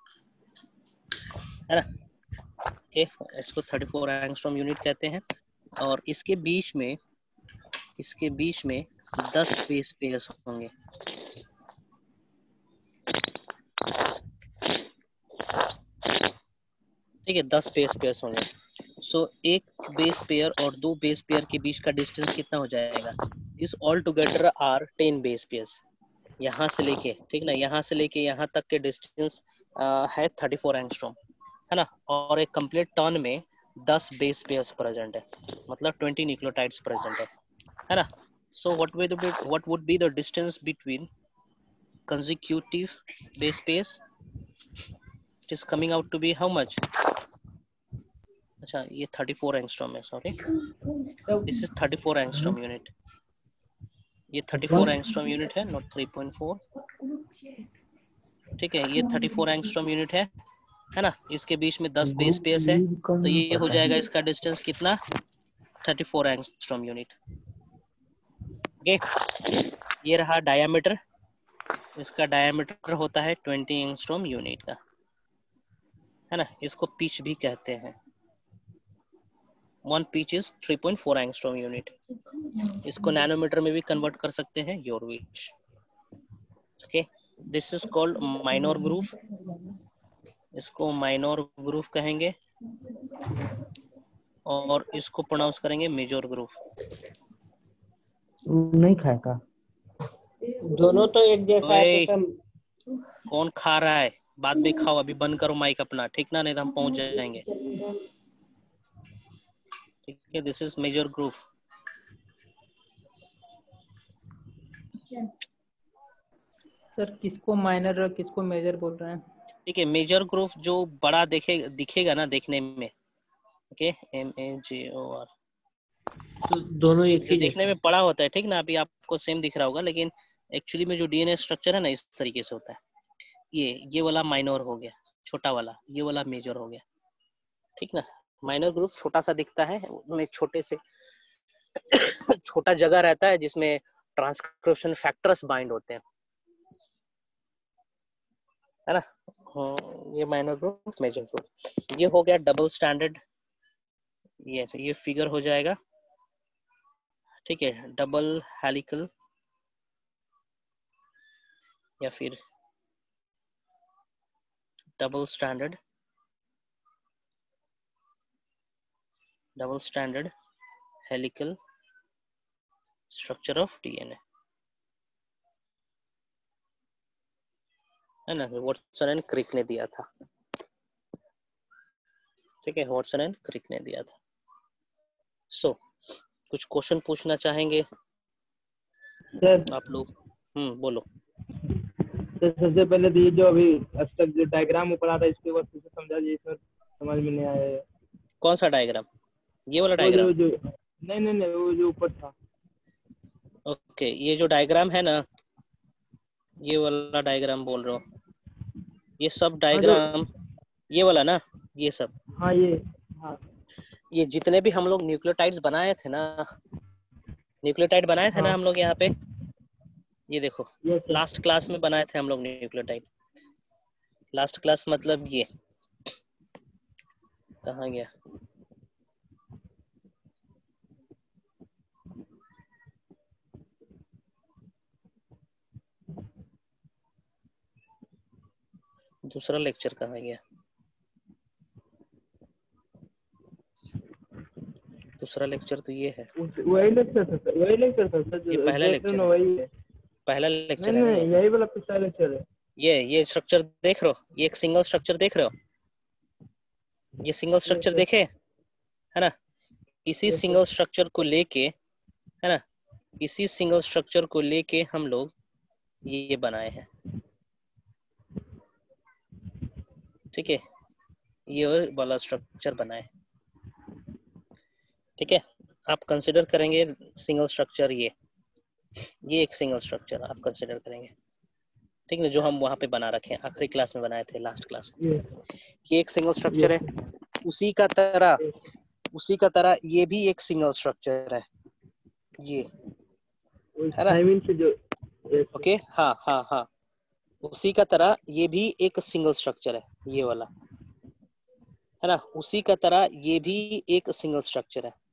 है ना। ओके, इसको थर्टी फोर एंगस्ट्रॉम यूनिट कहते हैं। और इसके बीच में इसके बीच में दस बेस पेयर्स होंगे। ठीक है, दस बेस पेयर्स होंगे। सो so, एक बेस पेयर और दो बेस पेयर के बीच का डिस्टेंस कितना हो जाएगा? This all together are ten base pairs. यहाँ से लेके, ठीक ना, यहाँ से लेके यहाँ तक के डिस्टेंस है थर्टी फोर एंगस्ट्रॉम, है ना। और एक कंप्लीट टर्न में दस बेस पेयर्स प्रेजेंट है, मतलब ट्वेंटी न्यूक्लियोटाइड्स प्रेजेंट है, है ना। So what will be what would be the distance between consecutive base pairs? It is coming out to be how much? अच्छा, ये थर्टी फोर एंगस्ट्रॉम है, sorry, this is thirty four angstrom unit. ये thirty four angstrom unit है, not three point four. ठीक है, ये thirty four angstrom unit है, है ना। इसके बीच में दस बेस पेयर्स है, तो ये हो जाएगा इसका डिस्टेंस कितना? Thirty four angstrom unit. Okay, ये रहा डायामीटर। इसका डायामीटर होता है ट्वेंटी एंगस्ट्रॉम यूनिट का, है ना। इसको पिच भी कहते हैं। One pitch is three point four angstrom unit. इसको नैनोमीटर में भी कन्वर्ट कर सकते हैं, your wish. Okay, this is called minor groove. इसको माइनर ग्रूव कहेंगे, और इसको प्रोनाउंस करेंगे मेजर ग्रूव। नहीं खाएगा, दोनों तो एक जैसा है तो सर। कौन खा रहा है? बाद में खाओ, अभी बंद करो माइक अपना, ठीक ना, नहीं तो हम पहुंच जाएंगे। ठीक है, this is major groove. Sir किसको माइनर और किसको मेजर बोल रहे हैं? ठीक है, मेजर ग्रूव जो बड़ा देखे दिखेगा ना देखने में, okay, M A J O R, तो दोनों एक ही देखने में बड़ा होता है, ठीक ना। अभी आपको सेम दिख रहा होगा, लेकिन एक्चुअली में जो डीएनए स्ट्रक्चर है ना, इस तरीके से होता है। ये ये वाला माइनर हो गया, छोटा वाला, ये वाला मेजर हो गया, ठीक ना। माइनर ग्रुप छोटा सा दिखता है, उसमें छोटे से छोटा जगह रहता है जिसमें ट्रांसक्रिप्शन फैक्टर्स बाइंड होते हैं, है ना। ये माइनर ग्रुप, मेजर ग्रुप। ये हो गया डबल स्टैंडर्ड। ये ये फिगर हो जाएगा, ठीक है, डबल हेलिकल या फिर double standard double standard helical structure of DNA, है ना। वॉटसन एंड क्रिक ने दिया था, ठीक है, वॉटसन एंड क्रिक ने दिया था। सो so, कुछ क्वेश्चन पूछना चाहेंगे सर आप लोग? हम्म, बोलो। तो सबसे पहले तो ये जो अभी अब तक जो डायग्राम ऊपर आता है इसके बाद फिर से समझा दीजिए सर, समझ में नहीं आया है। कौन सा डायग्राम? ये वाला वो डायग्राम? जो जो नहीं नहीं नहीं वो जो ऊपर था। ओके, ये जो डायग्राम है ना, ये वाला डायग्राम बोल रहे हो? ये सब डायग्राम, ये वाला ना, ये सब, हाँ ये हाँ ये जितने भी हम लोग न्यूक्लियोटाइड्स बनाए थे ना, न्यूक्लियोटाइड बनाए थे हाँ ना हम लोग यहाँ पे, ये देखो, ये सर। लास्ट क्लास में बनाए थे हम लोग न्यूक्लियोटाइड। लास्ट क्लास मतलब ये कहाँ गया? दूसरा लेक्चर कहाँ गया? दूसरा लेक्चर तो ये है, उस- वही लेक्चर था सर, वही लेक्चर था सर ये जो पहला देख रहे लेक्चर ना है, वही है। पहला नहीं लेक्चर है ना नहीं ये। यही वाला पिछला लेक्चर है। ये ये स्ट्रक्चर देख रहे हो? ये एक सिंगल स्ट्रक्चर देख रहे हो? ये सिंगल स्ट्रक्चर सर। देखे, है ना। इसी Yes, sir. सिंगल स्ट्रक्चर को लेके, है ना, इसी सिंगल स्ट्रक्चर को लेके हम लोग ये बनाए हैं, ठीक है, ये वाला स्ट्रक्चर बनाए, ठीक है। आप कंसिडर करेंगे सिंगल स्ट्रक्चर, ये ये एक सिंगल स्ट्रक्चर आप कंसिडर करेंगे, ठीक है, जो हम वहाँ पे बना रखे हैं, आखिरी क्लास में बनाए थे, लास्ट क्लास में। Yes. ये एक सिंगल स्ट्रक्चर Yes. है, उसी का तरह उसी का तरह ये भी एक सिंगल स्ट्रक्चर है, ये है ना। थायमिन से जो yes. ओके, हाँ हाँ हाँ, उसी का तरह ये भी एक सिंगल स्ट्रक्चर है, ये वाला है ना। उसी का तरह ये भी एक सिंगल स्ट्रक्चर है,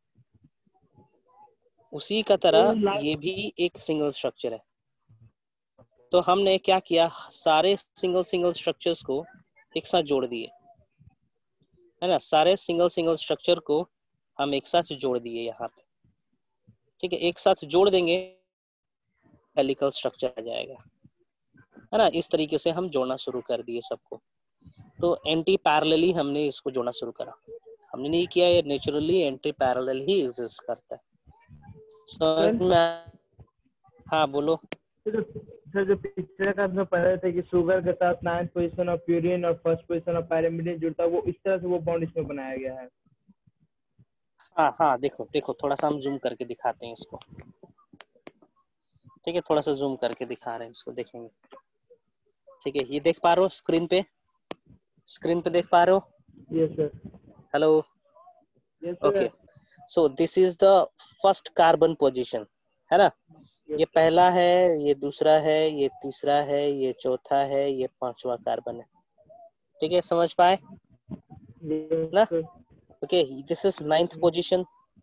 उसी का तरह ये भी एक सिंगल स्ट्रक्चर है। तो हमने क्या किया, सारे सिंगल सिंगल स्ट्रक्चर्स को एक साथ जोड़ दिए, है ना। सारे सिंगल सिंगल स्ट्रक्चर को हम एक साथ जोड़ दिए यहाँ पे, ठीक है। एक साथ जोड़ देंगे, हेलिकल स्ट्रक्चर आ जाएगा, है ना। इस तरीके से हम जोड़ना शुरू कर दिए सबको। तो एंटी पैरेलली हमने इसको जोड़ना शुरू करा, हमने नहीं किया, ये नेचुरली एंटी पैरेलल ही एग्जिस्ट करता है। समझ में? हाँ बोलो। सर जो पिछले क्लास में पढ़ रहे थे कि शुगर के साथ नाइन्थ पोजीशन ऑफ प्यूरिन और फर्स्ट पोजीशन ऑफ पैरामिडिन जुड़ता है, वो इस तरह से वो बॉन्ड इसमें बनाया गया है। हाँ हाँ, देखो देखो, थोड़ा सा हम जूम करके दिखाते हैं इसको, ठीक है। थोड़ा सा जूम करके दिखा रहे हैं इसको, देखेंगे, ठीक है। ये देख पा रहे हो स्क्रीन पे, स्क्रीन पे देख पा रहे हो? Yes sir. Hello, yes sir. Okay. So this is the first carbon position, है ना। ये पहला है, ये दूसरा है, ये तीसरा है, ये चौथा है, ये पांचवा कार्बन है, ठीक है। समझ पाए ना? Okay, this is ninth position,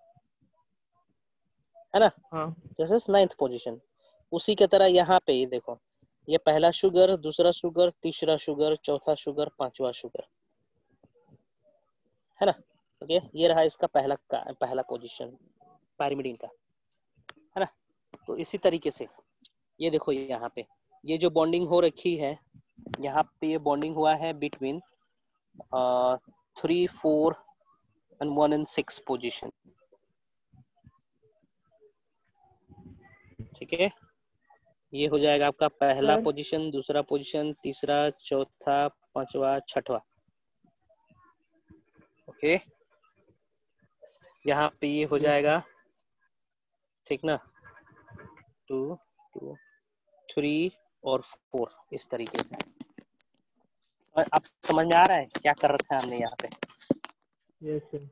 है ना। हाँ। This is ninth position. उसी के तरह यहाँ पे ये देखो, ये पहला शुगर, दूसरा शुगर, तीसरा शुगर, चौथा शुगर, पांचवा शुगर, है ना। ओके, ये रहा इसका पहला का, पहला पोजीशन पैरामिडिन का, है ना। तो इसी तरीके से ये देखो, ये यहाँ पे ये जो बॉन्डिंग हो रखी है, यहाँ पे ये बॉन्डिंग हुआ है between three four and one and six position, ठीक है। ये हो जाएगा आपका पहला पोजीशन, दूसरा पोजीशन, तीसरा, चौथा, पांचवा, छठवा, ओके। यहाँ पे ये हो जाएगा, ठीक ना, टू टू थ्री और फोर, इस तरीके से। और आप समझ में आ रहा है क्या कर रखा है हमने यहाँ पे? Yes sir.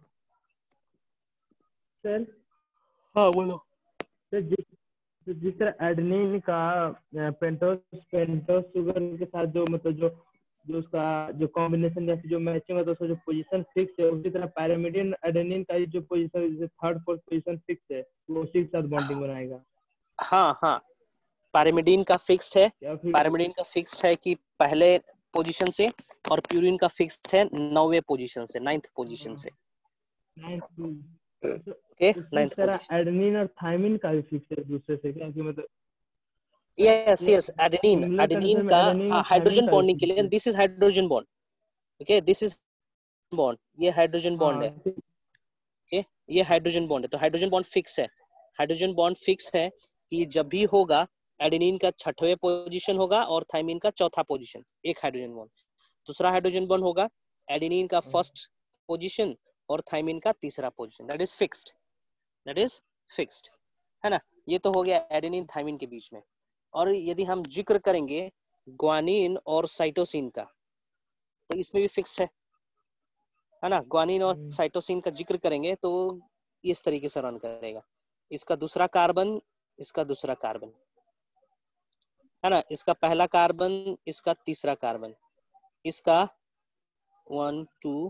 सर हाँ बोलो। सर जिस जिस तरह एडेनिन का पेंटोस पेंटोस शुगर के साथ जो मतलब जो जो उसका जो कॉम्बिनेशन या जो मैचिंग है, तो उसका जो पोजीशन फिक्स है, उसी तरह पैरामिडिन एडेनिन का जो पोजीशन जैसे थर्ड फोर्थ पोजीशन फिक्स है, वो उसी के साथ बॉन्डिंग बनाएगा। हाँ हाँ, पैरामिडिन का फिक्स्ड है, पैरामिडिन का फिक्स्ड है कि पहले पोजीशन से, और प्यूरिन का फिक्स्ड है नौवे पोजीशन से, नाइन्थ पोजीशन से, ओके। Ninth position. एडेनिन और थायमिन का भी फिक्स है दूसरे से क्या, कि मतलब यस यस, एडेनिन एडेनिन का हाइड्रोजन बॉन्डिंग के लिए, this is hydrogen bond, okay. This is bond, ये हाइड्रोजन बॉन्ड है, ओके। ये हाइड्रोजन बॉन्ड है, तो हाइड्रोजन बॉन्ड फिक्स है। हाइड्रोजन बॉन्ड फिक्स है कि जब भी होगा, एडेनिन का छठवें पोजीशन होगा और थायमिन का चौथा पोजीशन, एक हाइड्रोजन बॉन्ड। दूसरा हाइड्रोजन बॉन्ड होगा, एडेनिन का फर्स्ट पोजीशन और थायमिन का तीसरा position, that is fixed, that is fixed, है ना। ये तो हो गया एडेनिन थायमिन के बीच में। और यदि हम जिक्र करेंगे ग्वानिन और साइटोसिन का, तो इसमें भी फिक्स है, है ना। ग्वानिन और साइटोसिन का जिक्र करेंगे तो इस तरीके से रन करेगा, इसका दूसरा कार्बन, इसका दूसरा कार्बन, है ना। इसका पहला कार्बन, इसका तीसरा कार्बन, इसका वन टू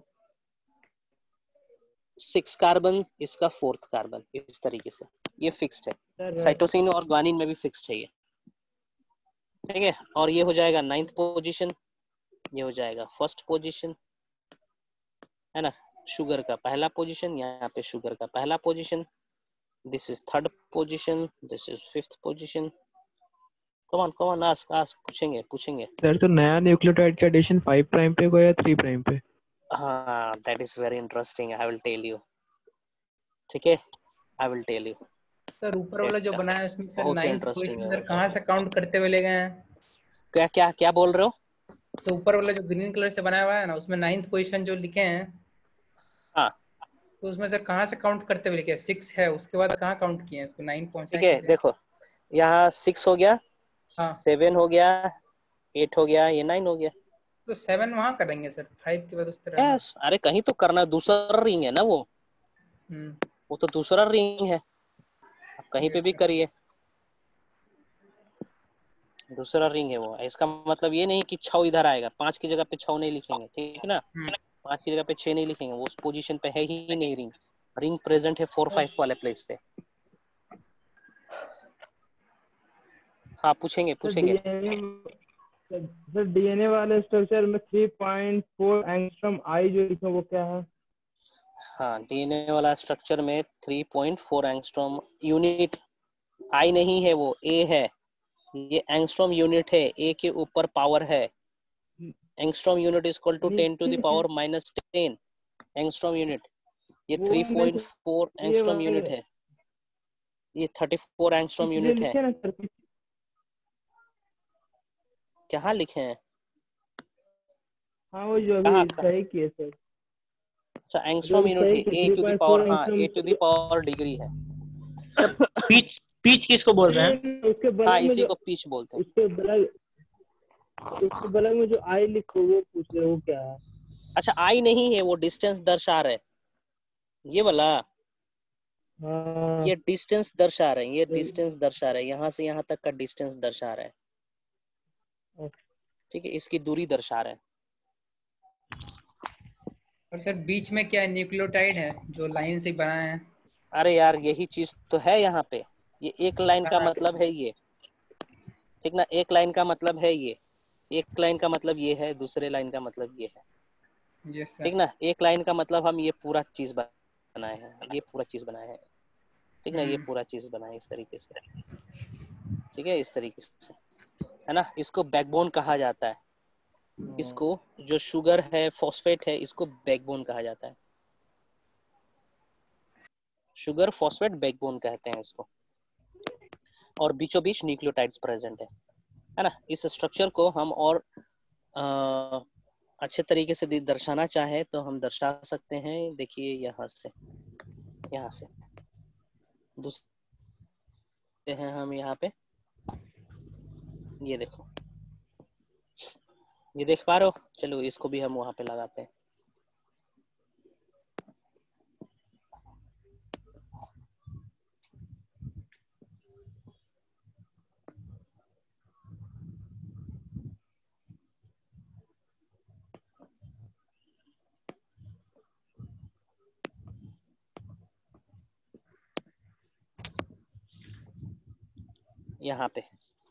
सिक्स कार्बन, इसका फोर्थ कार्बन, इस तरीके से ये फिक्स्ड है। साइटोसिन और ग्वानिन में भी फिक्स्ड है ये, ठीक है। और ये हो जाएगा नाइन्थ पोजीशन, ये हो जाएगा फर्स्ट पोजीशन, है ना। शुगर का पहला पोजीशन, यहाँ पे शुगर का पहला position, this is third position, this is fifth position. Come on come on, ask ask, पूछेंगे पूछेंगे। सर तो नया न्यूक्लियोटाइड का एडिशन फाइव प्राइम पे होगा या थ्री प्राइम पे? हाँ, that is very interesting, I will tell you, ठीक है, I will tell you. Sir ऊपर वाला जो बनाया है उसमें सर बहुत नाइन्थ interesting पोजीशन है। सर कहाँ से काउंट करते हुए ले गए हैं? क्या क्या क्या बोल रहे हो? तो ऊपर वाला जो ग्रीन कलर से बनाया हुआ है ना, उसमें नाइन्थ पोजीशन जो लिखे हैं, हाँ, तो उसमें सर कहाँ से काउंट करते हुए लिखे? सिक्स है, उसके बाद कहाँ काउंट किए हैं उसको? नाइन पहुंचा ठीक है, देखो यहाँ सिक्स हो गया, हाँ। सेवन हो गया, एट हो गया, ये नाइन हो गया। तो सेवन वहाँ करेंगे सर, फाइव के बाद उस तरह ना। यस, अरे कहीं तो करना, दूसरा रिंग है ना वो हम्म वो तो दूसरा रिंग है, आप कहीं पे यस भी सर। करिए, दूसरा रिंग है वो। इसका मतलब ये नहीं कि छौ इधर आएगा, पांच की जगह पे छौ नहीं लिखेंगे, ठीक है ना, हम्म पांच की जगह पे छह नहीं लिखेंगे, वो उस पोजीशन पे है ही नहीं रिंग। रिंग प्रेजेंट है फोर फाइव वाले प्लेस पे। हाँ पूछेंगे सर पूछेंगे। डीएनए सर डीएनए वाले स्ट्रक्चर में थ्री पॉइंट फोर एंगस्ट्रॉम आई जो लिखा वो क्या है? हाँ, डीएनए वाला स्ट्रक्चर में three point four angstrom unit, आई नहीं है वो, ए है, ये एंगस्ट्रॉम यूनिट है, ए के ऊपर पावर है। Angstrom unit is equal to ये टेन टू द ठीक है, power minus ten angstrom unit. ये वो थ्री मैं पॉइंट फोर ये एंगस्ट्रॉम यूनिट है, ये थर्टी फोर एंगस्ट्रॉम इसलिए यूनिट है। लिखे ना सर, कहाँ लिखे हैं? हाँ वो जो कहाँ अभी कहाँ? सही किए सर, अच्छा, जो एंगस्ट्रॉम अभी यूनिट सही है, किए A three to the point power, four हाँ, angstrom. A to the power degree है। सर पीच पीच किसको बोल रहे हैं? उसके हाँ, बगल में इसी जो को पीच बोलते हैं। उसके बगल उसके बगल में जो आई लिखो वो पूछ रहे हो वो क्या है? अच्छा, आई नहीं है, वो डिस्टेंस दर्शा रहा है, ये वाला, हाँ ये डिस्टेंस दर्शा रहे हैं, ये तो- डिस्टेंस दर्शा रहे हैं, यहाँ से यहाँ तक का डिस्टेंस दर्शा रहा है, ठीक है, इसकी दूरी दर्शा रहा है। और सर बीच में क्या न्यूक्लियोटाइड है जो लाइन से बना है? अरे यार, यही चीज तो है यहाँ पे, ये एक लाइन का हाँ मतलब है ये, ठीक ना, एक लाइन का मतलब है ये, एक लाइन का मतलब ये है, दूसरे लाइन का मतलब ये है, यस ठीक सर। ना। एक लाइन का मतलब हम ये पूरा चीज बनाए हैं, ये पूरा चीज बनाए हैं, ठीक ना, ये हम्म पूरा चीज बनाए इस तरीके से, ठीक है, इस तरीके से, है ना। इसको बैकबोन कहा जाता है, इसको जो शुगर है, फॉस्फेट है, इसको बैकबोन कहा जाता है, शुगर फॉस्फेट बैकबोन कहते हैं इसको। और बीचों बीच न्यूक्लियोटाइड्स प्रेजेंट है है ना। इस स्ट्रक्चर को हम और आ, अच्छे तरीके से दर्शाना चाहे तो हम दर्शा सकते हैं, देखिए यहाँ से, यहाँ से दूसरे हैं हम यहाँ पे, ये देखो, ये देख पा रहे हो, चलो इसको भी हम वहां पे लगाते हैं। यहाँ पे,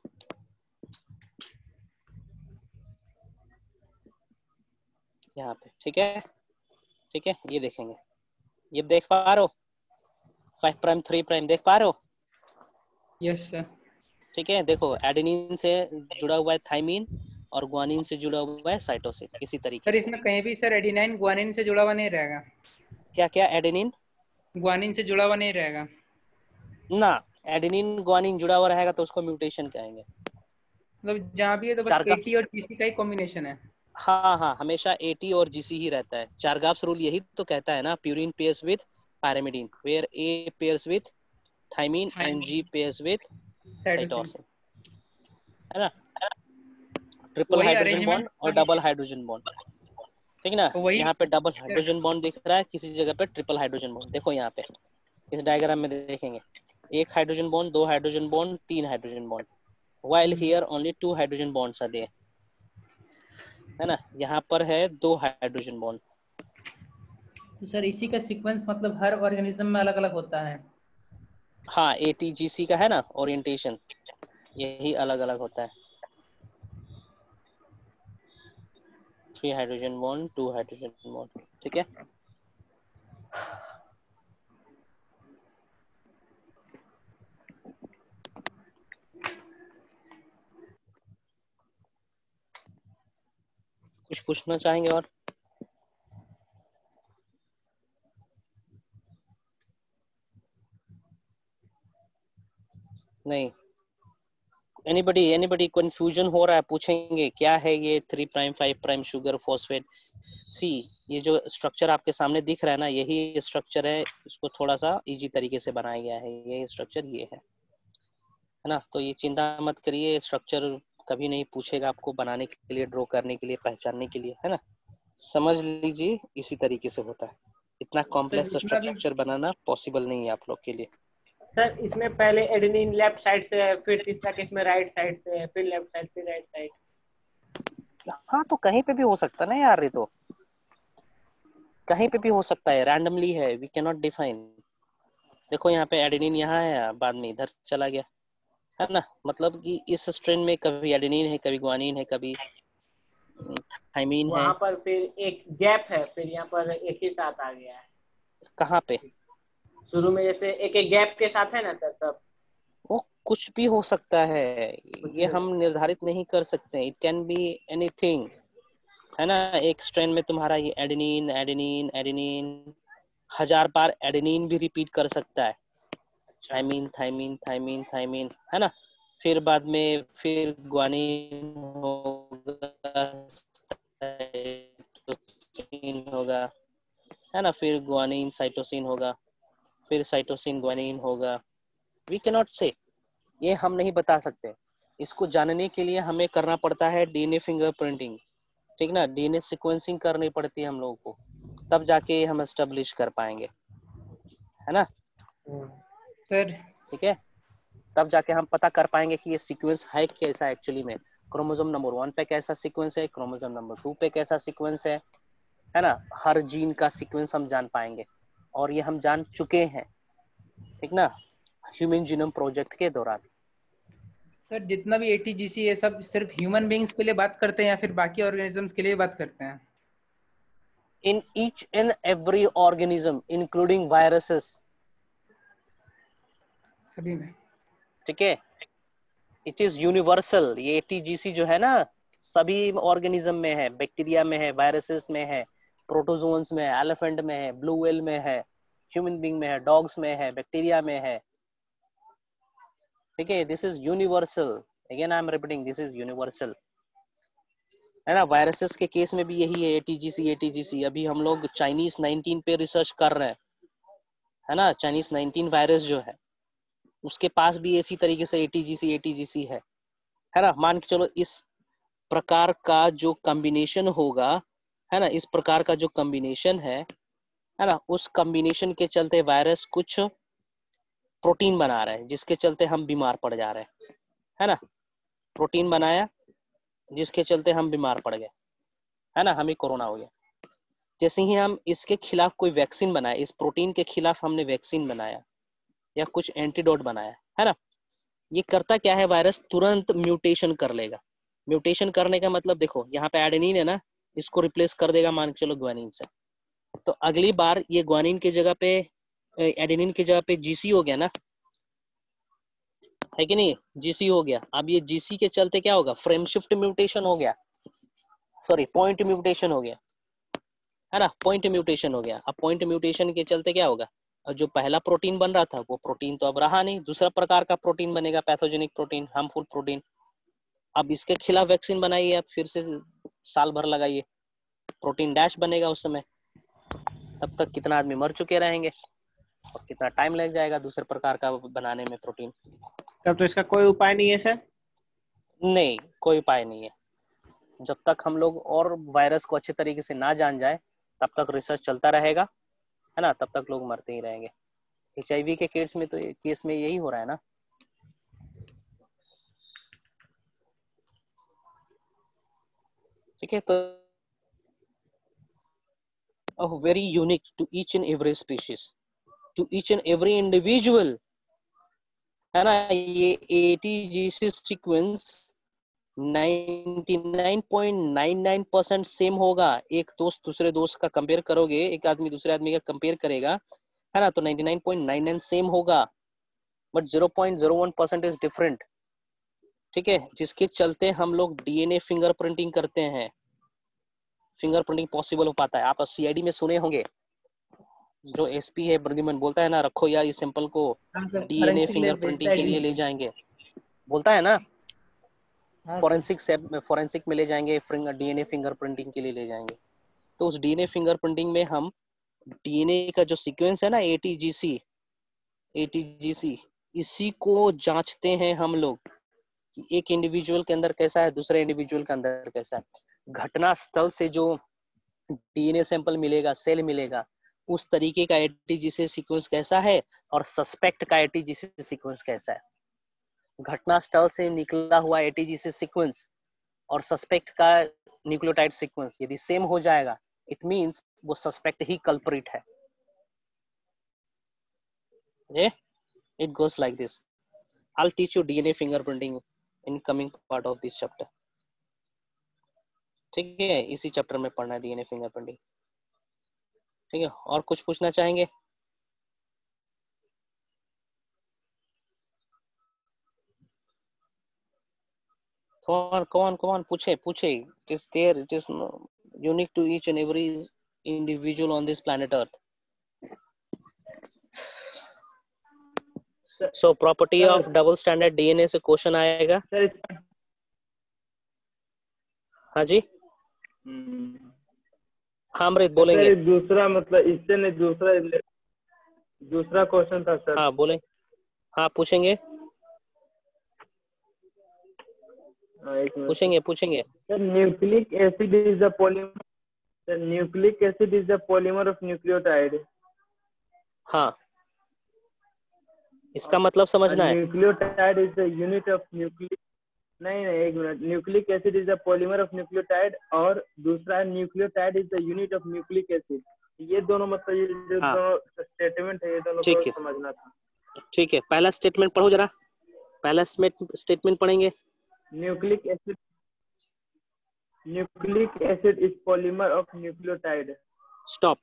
यहाँ पे, ठीक है, ठीक है, ये देखेंगे, ये देख पा रहे हो, फाइव प्राइम थ्री प्राइम देख पा रहे हो, यस सर। ठीक है। देखो, एडेनिन से जुड़ा हुआ है थाइमिन, और ग्वानिन से जुड़ा हुआ है साइटोसिन, इसी तरीके सर से। इसमें कहीं भी सर एडिनाइन ग्वानिन से जुड़ा हुआ नहीं रहेगा? क्या क्या? एडेनिन ग्वानिन से जुड़ा हुआ नहीं रहेगा? ना, एडेनिन ग्वानिन जुड़ा हुआ रहेगा तो उसको म्यूटेशन कहेंगे। मतलब जहाँ भी है तो बस चार का, एटी और जीसी का ही कॉम्बिनेशन है? हाँ हाँ, हमेशा एटी और जीसी ही रहता है। चारगाप्स रूल यही तो कहता है ना, purine pairs with pyrimidine, where A pairs with thymine and G pairs with cytosine. Cytosine, है ना। ट्रिपल वही हाइड्रोजन अरेंजमेंट बॉन्ड और सर, डबल हाइड्रोजन बॉन्ड, ठीक ना। वही यहाँ पे डबल सर। हाइड्रोजन बॉन्ड दिख रहा है, किसी जगह पे ट्रिपल हाइड्रोजन बॉन्ड, देखो यहाँ पे इस डायग्राम में देखेंगे, एक हाइड्रोजन बॉन्ड, दो हाइड्रोजन बॉन्ड, तीन hydrogen bond, while hmm, here only two hydrogen bonds are there, है ना। यहाँ पर है दो हाइड्रोजन बॉन्ड। तो सर इसी का सीक्वेंस मतलब हर ऑर्गेनिज्म में अलग अलग होता है? हाँ, एटीजीसी का है ना ओरिएंटेशन, यही अलग अलग होता है। Three hydrogen bond, two hydrogen bond, ठीक है। कुछ पूछना चाहेंगे और? नहीं, एनीबडी एनीबडी कंफ्यूजन हो रहा है, पूछेंगे क्या है ये three prime five prime sugar phosphate. See, ये जो स्ट्रक्चर आपके सामने दिख रहा है ना, यही स्ट्रक्चर है, इसको थोड़ा सा इजी तरीके से बनाया गया है, ये स्ट्रक्चर ये है है ना। तो ये चिंता मत करिए, स्ट्रक्चर कभी नहीं पूछेगा आपको बनाने के लिए, ड्रॉ करने के लिए, पहचानने के लिए, है ना। समझ लीजिए इसी तरीके से होता है। इतना सर कॉम्प्लेक्स जितना भी स्ट्रक्चर बनाना पॉसिबल नहीं है आप लोग के लिए। सर इसमें पहले एडेनिन लेफ्ट साइड से है, फिर तीसरा केस में राइट साइड से है, फिर लेफ्ट साइड फिर राइट साइड। हाँ तो कहीं पे भी हो सकता है ना यार, ये तो कहीं पे भी हो सकता है, रैंडमली है, वी कैन नॉट डिफाइन। देखो यहाँ पे एडेनिन यहाँ है, बाद में इधर चला गया, है ना। मतलब कि इस स्ट्रेन में कभी एडेनिन है, कभी ग्वानिन है, कभी थाइमीन है। वहां पर फिर एक गैप है, फिर यहाँ पर एक ही साथ आ गया है। कहाँ पे? शुरू में जैसे एक एक गैप के साथ है ना सर सब। वो कुछ भी हो सकता है, कुछ भी ये हो हम सकता निर्धारित नहीं कर सकते। इट कैन बी एनीथिंग, है ना। एक स्ट्रेन में तुम्हारा ये एडेनिन एडेनिन एडेनिन हजार बार एडेनिन भी रिपीट कर सकता है, अच्छा। थाइमीन थाइमीन थाइमीन थाइमीन, है ना। फिर बाद में फिर ग्वानिन होगा, साइटोसिन होगा, है ना। फिर ग्वानिन साइटोसिन होगा, फिर साइटोसिन ग्वानिन होगा। वी कैन नॉट से, ये हम नहीं बता सकते। इसको जानने के लिए हमें करना पड़ता है डीएनए फिंगरप्रिंटिंग, ठीक ना। डीएनए सीक्वेंसिंग करनी पड़ती है हम लोगों को, तब जाके हम एस्टेब्लिश कर पाएंगे, है ना। सर ठीक है, तब जाके हम पता कर पाएंगे कि ये सीक्वेंस है कैसा एक्चुअली में। क्रोमोसोम नंबर वन पे कैसा सीक्वेंस है, क्रोमोसोम नंबर टू पे कैसा सीक्वेंस है है ना। हर जीन का सीक्वेंस हम जान पाएंगे, और ये हम जान चुके हैं, ठीक ना, ह्यूमन जीनोम प्रोजेक्ट के दौरान। सर जितना भी एटीजीसी है सब सिर्फ ह्यूमन बींग्स के लिए बात करते हैं या फिर बाकी ऑर्गेनिजम्स के लिए बात करते हैं? In each and every organism including viruses, सभी में। ठीक है। It is universal. ये एटीजीसी जो है ना, सभी ऑर्गेनिज्म में है, बैक्टीरिया में है, वायरसेस में है, प्रोटोजोन्स में है, एलिफेंट में है, ब्लू व्हेल में है, ह्यूमन बींग में है, डॉग्स में है, बैक्टीरिया में है, ठीक है। This is universal, again I am repeating, this is universal, है ना। वायरसेस के केस में भी यही है, एटीजीसी एटीजीसी। अभी हम लोग चाइनीज नाइनटीन पे रिसर्च कर रहे हैं, है ना। चाइनीज नाइनटीन वायरस जो है, उसके पास भी इसी तरीके से एटीजीसी एटीजीसी है, है ना। मान के चलो इस प्रकार का जो कॉम्बिनेशन होगा, है ना, इस प्रकार का जो कॉम्बिनेशन है है ना, उस कॉम्बिनेशन के चलते वायरस कुछ प्रोटीन बना रहा है, जिसके चलते हम बीमार पड़ जा रहे हैं, है ना। प्रोटीन बनाया जिसके चलते हम बीमार पड़ गए, है ना, हमें कोरोना हो गया। जैसे ही हम इसके खिलाफ कोई वैक्सीन बनाया, इस प्रोटीन के खिलाफ हमने वैक्सीन बनाया या कुछ एंटीडोट बनाया, है ना, ये करता क्या है, वायरस तुरंत म्यूटेशन कर लेगा। म्यूटेशन करने का मतलब देखो, यहाँ पे एडेनिन है ना, इसको रिप्लेस कर देगा मान के चलो ग्वानिन से। तो अगली बार ये ग्वानिन की जगह पे, एडेनिन की जगह पे जीसी हो गया ना, है कि नहीं, जीसी हो गया। अब ये जीसी के चलते क्या होगा, फ्रेम शिफ्ट म्यूटेशन हो गया, सॉरी पॉइंट म्यूटेशन हो गया, है ना, पॉइंट म्यूटेशन हो गया। अब पॉइंट म्यूटेशन के चलते क्या होगा, और जो पहला प्रोटीन बन रहा था वो प्रोटीन तो अब रहा नहीं, दूसरा प्रकार का प्रोटीन बनेगा, पैथोजेनिक प्रोटीन, हार्मफुल प्रोटीन। अब इसके खिलाफ वैक्सीन बनाइए, आप फिर से साल भर लगाइए, प्रोटीन डैश बनेगा उस समय। तब तक कितना आदमी मर चुके रहेंगे, और कितना टाइम लग जाएगा दूसरे प्रकार का बनाने में प्रोटीन। तब तो इसका कोई उपाय नहीं है सर? नहीं, कोई उपाय नहीं है। जब तक हम लोग और वायरस को अच्छे तरीके से ना जान जाए, तब तक रिसर्च चलता रहेगा, है ना, तब तक लोग मरते ही रहेंगे। एचआईवी के केस में तो केस में यही हो रहा है ना। ठीक है, तो oh, very unique to each and every species, to each and every individual, है ना। ये ATGC sequence ninety nine point nine nine percent same होगा। एक दोस्त दूसरे दोस्त का कंपेयर करोगे, एक आदमी दूसरे आदमी का कंपेयर करेगा, है ना, तो ninety nine point nine nine same होगा, but zero point zero one percent is different, ठीक है। जिसके चलते हम लोग डीएनए फिंगरप्रिंटिंग करते हैं, फिंगरप्रिंटिंग पॉसिबल हो पाता है। आप सीआईडी में सुने होंगे, जो एसपी है प्रद्युमन बोलता है ना, रखो यार इस सैंपल को हाँ सर, डीएनए फॉरेंसिक लैब भेजता फिंगरप्रिंटिंग है के लिए डी। ले जाएंगे, बोलता है ना, हाँ सर। फॉरेंसिक फॉरेंसिक में ले जाएंगे, डीएनए फिंगरप्रिंटिंग के लिए ले जाएंगे। तो उस डीएनए फिंगरप्रिंटिंग में हम डीएनए का जो सीक्वेंस है ना, एटीजीसी एटीजीसी, इसी को जांचते हैं हम लोग, कि एक इंडिविजुअल के अंदर कैसा है, दूसरे इंडिविजुअल के अंदर कैसा है। घटना स्थल से जो डीएनए सैंपल मिलेगा, सेल मिलेगा, उस तरीके का एटीजीसी सीक्वेंस कैसा है और सस्पेक्ट का एटीजीसी सीक्वेंस कैसा है। घटना स्थल से निकला हुआ एटीजीसी सीक्वेंस और सस्पेक्ट का न्यूक्लियोटाइड सीक्वेंस यदि सेम हो जाएगा, इट मींस वो सस्पेक्ट ही कल्प्रिट है। ये it goes like this. I'll teach you D N A fingerprinting in coming part of this chapter. ठीक है, इसी चैप्टर में पढ़ना है D N A fingerprinting। ठीक है, और कुछ पूछना चाहेंगे? Come on, come on, come on, पूछे पूछे। It is there, it is unique to each and every individual on this planet Earth. So property Sir. of double standard D N A से question आएगा। Sir इसका हाँ जी, हम्म, हाँ अमृत sir बोलेंगे। एक दूसरा मतलब इससे नहीं दूसरा दूसरा क्वेश्चन था सर। हाँ बोले, हाँ पूछेंगे हाँ, एक मिनट पूछेंगे पूछेंगे। Sir. Nucleic acid is the polymer sir nucleic acid is the polymer of nucleotide. हाँ, इसका मतलब समझना है। Nucleotide is the unit of nucleic नहीं नहीं एक मिनट। Nucleic acid is the polymer of nucleotide और दूसरा nucleotide is the unit of nucleic acid. ये दोनों मतलब ये जो हाँ। दोनों स्टेटमेंट है ये दोनों ठीक को है। समझना था। ठीक है, पहला स्टेटमेंट पढ़ो जरा। पहला स्टेटमेंट पढ़ेंगे। Nucleic acid nucleic acid is polymer of nucleotide. Stop.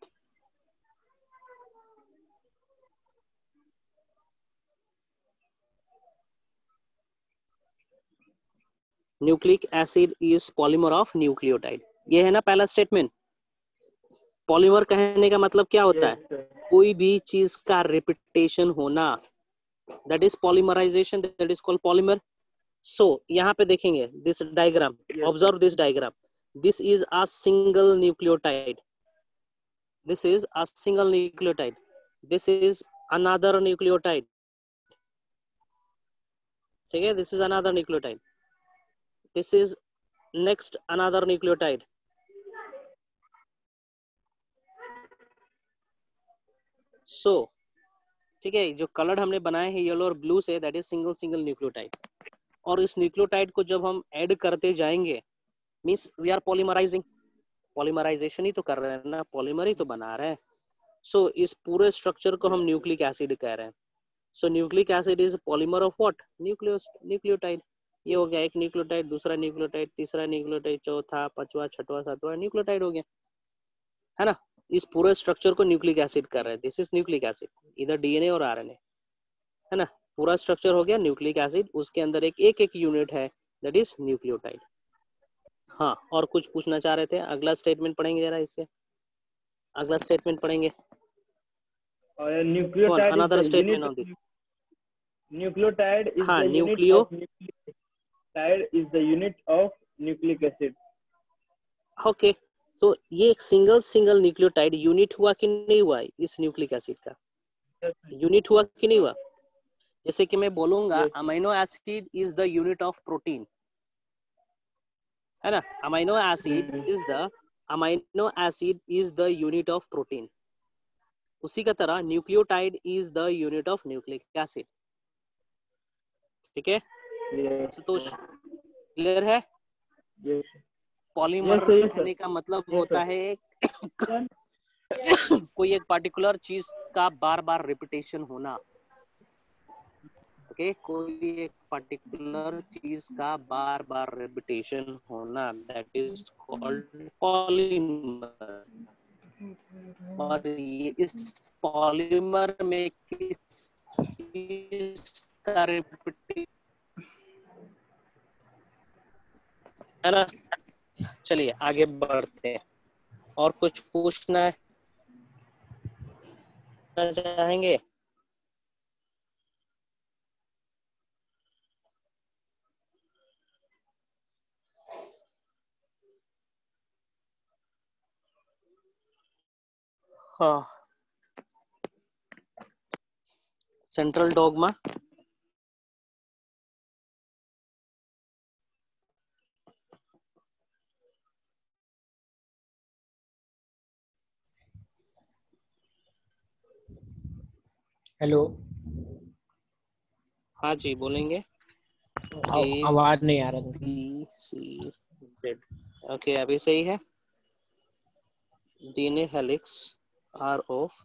Nucleic acid is polymer of nucleotide, ये है ना पहला स्टेटमेंट। पॉलीमर कहने का मतलब क्या होता Yes, है? sir. कोई भी चीज का रिपीटेशन होना, that is polymerization, that is called polymer. So यहाँ पे देखेंगे this diagram, observe this diagram. This is a single nucleotide, this is a single nucleotide, this is another nucleotide. ठीक है, this is another nucleotide, this is next another nucleotide. So ठीक है, जो colour हमने बनाए हैं येलो और blue से, that is single single nucleotide. और इस न्यूक्लियोटाइड को जब हम ऐड करते जाएंगे, means we are polymerizing, polymerization ही तो कर रहे हैं ना, पॉलीमर ही तो बना रहे हैं। सो so, इस पूरे स्ट्रक्चर को हम न्यूक्लिक एसिड कह रहे हैं। So nucleic acid is polymer of what? Nucleos nucleotide. ये हो गया एक न्यूक्लियोटाइड, दूसरा न्यूक्लियोटाइड, तीसरा न्यूक्लियोटाइड, चौथा, पांचवा, छठवां, सातवां न्यूक्लियोटाइड हो गया, है ना। इस पूरे स्ट्रक्चर को न्यूक्लिक एसिड कर रहे हैं, दिस इज न्यूक्लिक एसिड, इधर डीएनए और आरएनए, है ना। पूरा स्ट्रक्चर हो गया न्यूक्लिक एसिड, उसके अंदर एक एक एक यूनिट है, दैट इज न्यूक्लियोटाइड। हाँ, और कुछ पूछना चाह रहे थे? अगला स्टेटमेंट पढ़ेंगे जरा, इससे अगला स्टेटमेंट पढ़ेंगे। और nucleotide is another the statement unit on this. Nucleotide is हाँ, the unit nucleo of nucleotide is the unit of nucleic acid. Okay, तो ये एक सिंगल सिंगल न्यूक्लियोटाइड यूनिट हुआ कि नहीं हुआ इस न्यूक्लिक एसिड का? यूनिट हुआ कि नहीं हुआ? जैसे कि मैं बोलूंगा amino acid is the unit of protein, है ना। Amino acid is the amino acid is the unit of protein. उसी का तरह nucleotide is the unit of nucleic acid. ठीक है, तो क्लियर है? पॉलीमर कहने का मतलब होता है कोई एक पर्टिकुलर चीज का बार बार रिपीटेशन होना। Okay, okay? कोई एक पर्टिकुलर चीज का बार बार रिपीटेशन होना, दैट इज कॉल्ड पॉलीमर। और ये इस पॉलीमर में किस चीज का रिपीटेशन, है ना। चलिए आगे बढ़ते हैं, और कुछ पूछना है चाहेंगे? हाँ, सेंट्रल डॉगमा हेलो, हाँ जी बोलेंगे। आव- ए आवाज नहीं आ रहा था। B C Z. ओके अभी सही है। DNA helix are of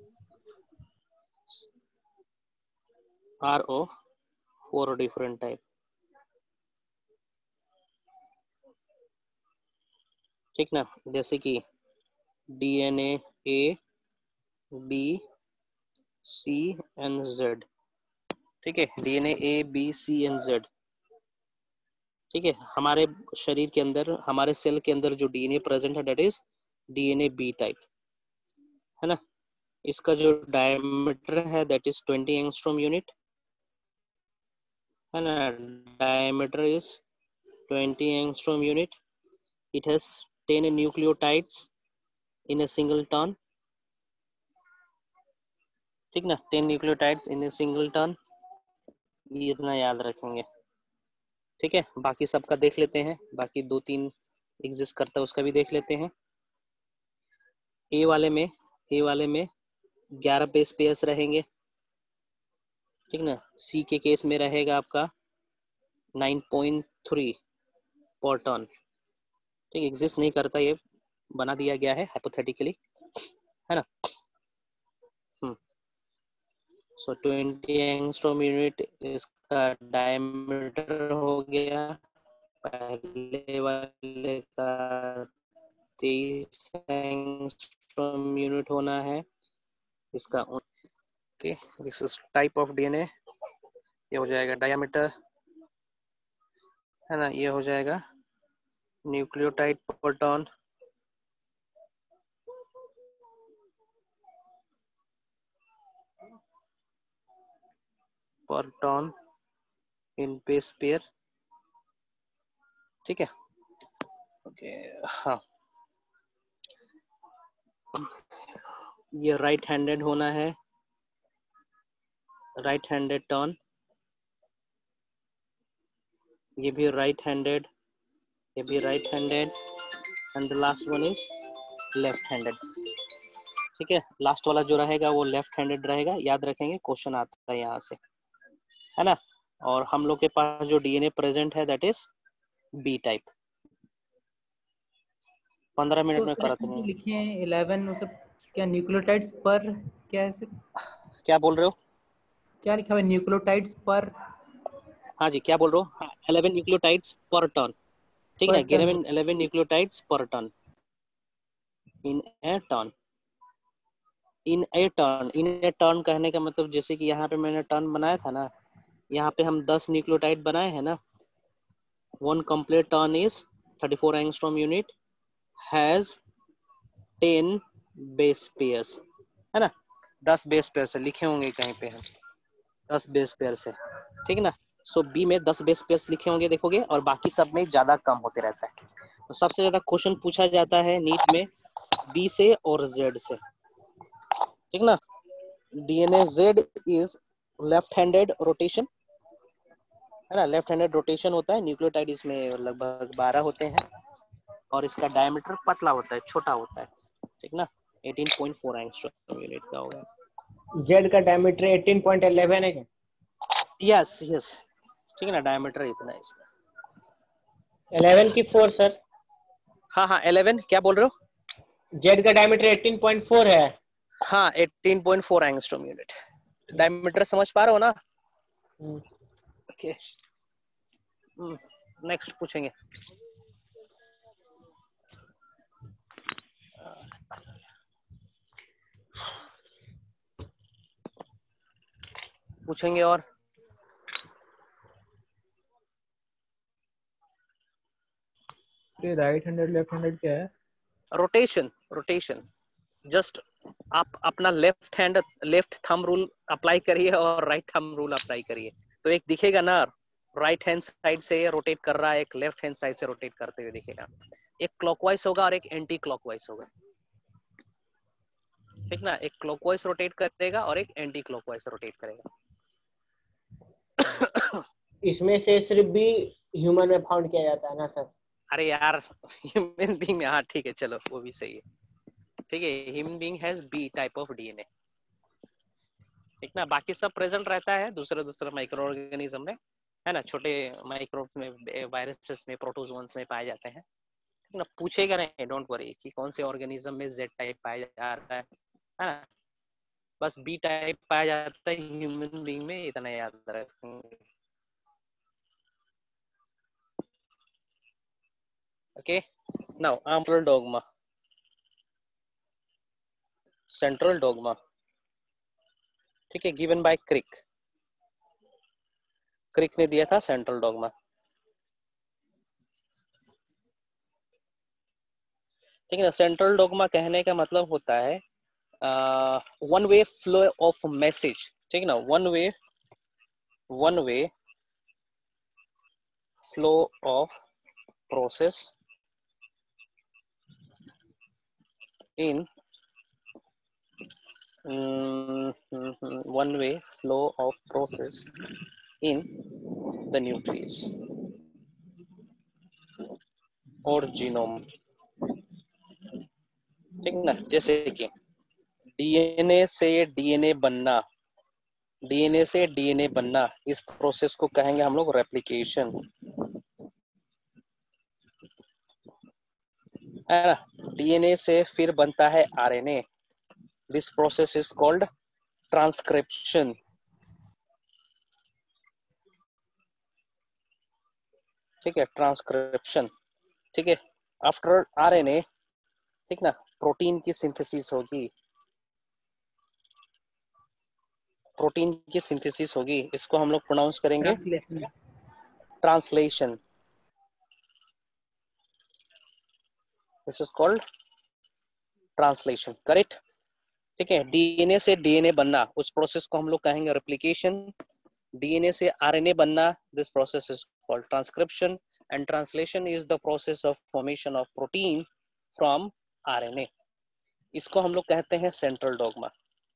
are of four different type. ठीक ना, जैसे कि DNA A B C and Z. ठीक है, DNA A B C and Z. ठीक है, हमारे शरीर के अंदर, हमारे सेल के अंदर जो डीएनए प्रेजेंट है that is DNA B type, है ना। इसका जो डायमीटर है that is twenty angstrom unit, है ना। Diameter is twenty angstrom unit. It has ten nucleotides in a single turn। ठीक ना, ten nucleotides in a single turn, ये इतना याद रखेंगे। ठीक है, बाकी सबका देख लेते हैं, बाकी दो तीन एग्जिस्ट करता है उसका भी देख लेते हैं। ए वाले में ए वाले में ग्यारह बेस पेयर्स रहेंगे। ठीक ना, सी के केस में रहेगा आपका nine point three per turn. ठीक, एग्जिस्ट नहीं करता, ये बना दिया गया है हाइपोथेटिकली, है ना। Hmm so twenty angstrom unit इसका डायमीटर हो गया। पहले वाले का तेईस एंगस्ट्रॉम यूनिट होना है इसका। Okay, this is type of DNA. ये हो जाएगा डायमीटर, है ना। ये हो जाएगा न्यूक्लियोटाइड पर टन। पर टन इन बेस पेयर। ठीक है, ओके। हाँ, ये राइट हैंडेड होना है, राइट हैंडेड टर्न। ये भी राइट हैंडेड, ये भी right handed, and the last one is left handed. ठीक है, लास्ट वाला जो रहेगा वो लेफ्ट हैंडेड रहेगा, याद रखेंगे, क्वेश्चन आता है यहाँ से, है ना। और हम लोग के पास जो डीएनए प्रेजेंट है दैट इज बी टाइप। पंद्रह मिनट तो में सर करते इसमें जो हैं। लिखे हैं इलेवन वो सब क्या न्यूक्लियोटाइड्स पर क्या है सर? क्या बोल रहे हो? क्या लिखा हुआ है न्यूक्लियोटाइड्स पर हाँ जी, क्या बोल रहे हो? हाँ, इलेवन न्यूक्लियोटाइड्स पर टर्न। ठीक पर है, turn? Given eleven nucleotides per turn in a turn. In a turn, in a turn कहने का मतलब जैसे कि यहाँ पे मैंने टर्न बनाया था ना, यहाँ पे हम दस न्यूक्लियोटाइड बनाए हैं ना। One complete turn is thirty four angstrom unit has ten base pairs, है ना। दस बेस पेयर से लिखे होंगे कहीं पे हम, दस बेस पेयर से। ठीक ना। सो बी में दस बेस पेयर्स लिखे होंगे, देखोगे, और बाकी सब में ज्यादा कम होते रहता है। तो सबसे ज्यादा क्वेश्चन पूछा जाता है नीट में बी से और जेड से। ठीक ना, DNA Z is left handed rotation, है ना। लेफ्ट हैंडेड रोटेशन होता है। न्यूक्लियोटाइड इसमें लगभग बारह होते हैं, और इसका डायमीटर पतला होता है, छोटा होता है। ठीक ना, eighteen point four angstrom unit का होगा। जेड का डायमीटर एटीन पॉइंट इलेवन है क्या? यस यस, ठीक है ना, डायमीटर इतना है इसका। इलेवन की फोर सर? हाँ हाँ, इलेवन क्या बोल रहे हो? जेड का डायमीटर एटीन पॉइंट फोर है। हाँ, eighteen point four angstrom unit. Diameter समझ पा रहे हो ना? ओके, नेक्स्ट पूछेंगे। पूछेंगे और राइट हैंडेड लेफ्ट हैंडेड क्या है? रोटेशन, रोटेशन जस्ट आप अपना left hand, left thumb rule apply करिए और राइट थंब रूल अप्लाई करिए, तो एक दिखेगा ना, राइट हैंड साइड से रोटेट कर रहा है, एक लेफ्ट हैंड साइड से रोटेट करते हुए दिखेगा। एक क्लॉकवाइज होगा और एक एंटी क्लॉकवाइज होगा। ठीक ना, एक क्लॉकवाइज रोटेट करेगा और एक एंटी क्लॉकवाइज रोटेट करेगा। इसमें से सिर्फ भी ह्यूमन में फाउंड किया जाता है ना सर? अरे यार, ह्यूमन बीइंग में, हाँ ठीक है, चलो वो भी सही है। ठीक है, human being has B type of DNA. ठीक ना, बाकी सब प्रेजेंट रहता है दूसरे दूसरे माइक्रो ऑर्गेनिज्म में, है ना, छोटे माइक्रोब में, वायरसेस में, प्रोटोजोन्स में पाए जाते हैं। ठीक ना, पूछेगा नहीं, डोंट वरी कि कौन से ऑर्गेनिज्म में जेड टाइप पाया जा रहा है है ना, बस बी टाइप पाया जाता है ह्यूमन बीइंग में, इतना याद रखेंगे। Okay, now central dogma, central dogma, ठीक है, गिवन बाय क्रिक, क्रिक ने दिया था सेंट्रल डोगमा। ठीक है ना, सेंट्रल डोगमा कहने का मतलब होता है one way flow of message. ठीक ना, one way one way flow of process in one way flow of process in the nucleus और जीनोम। ठीक ना, जैसे कि डीएनए से डीएनए बनना, डीएनए से डीएनए बनना, इस प्रोसेस को कहेंगे हम लोग रेप्लिकेशन, है ना। डीएनए से फिर बनता है RNA, this process is called transcription. ठीक है, ट्रांसक्रिप्शन। ठीक है, आफ्टर आरएनए, ठीक ना, प्रोटीन की सिंथेसिस होगी, प्रोटीन की सिंथेसिस होगी, इसको हम लोग प्रोनाउंस करेंगे translation. Translation, this is called translation, correct. ठीक है, डीएनए से डीएनए बनना, उस प्रोसेस को हम लोग कहेंगे रेप्लिकेशन। डीएनए से आरएनए बनना, this process is called transcription, and translation is the process of formation of protein from RNA. इसको हम लोग कहते हैं central dogma,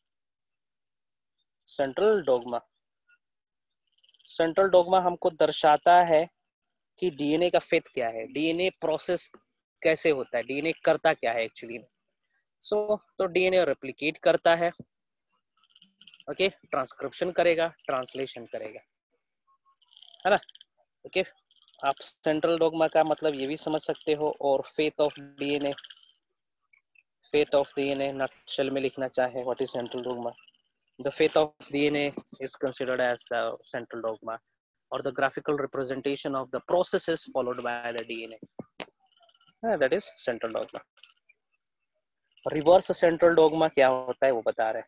central dogma. Central dogma हमको दर्शाता है कि डीएनए का फेथ क्या है, डीएनए प्रोसेस कैसे होता है, डीएनए करता क्या है एक्चुअली में। सो so, तो डीएनए रेप्लिकेट करता है, ओके, okay? ट्रांसक्रिप्शन करेगा, ट्रांसलेशन करेगा, है ना। Okay okay? आप सेंट्रल डोगमा का मतलब ये भी समझ सकते हो, और faith of DNA, faith of DNA nutshell में लिखना चाहे, what is central dogma. The faith of D N A is considered as the central dogma, or the graphical representation of the processes followed by the D N A. Yeah, that is central dogma. Reverse central dogma क्या होता है वो बता रहे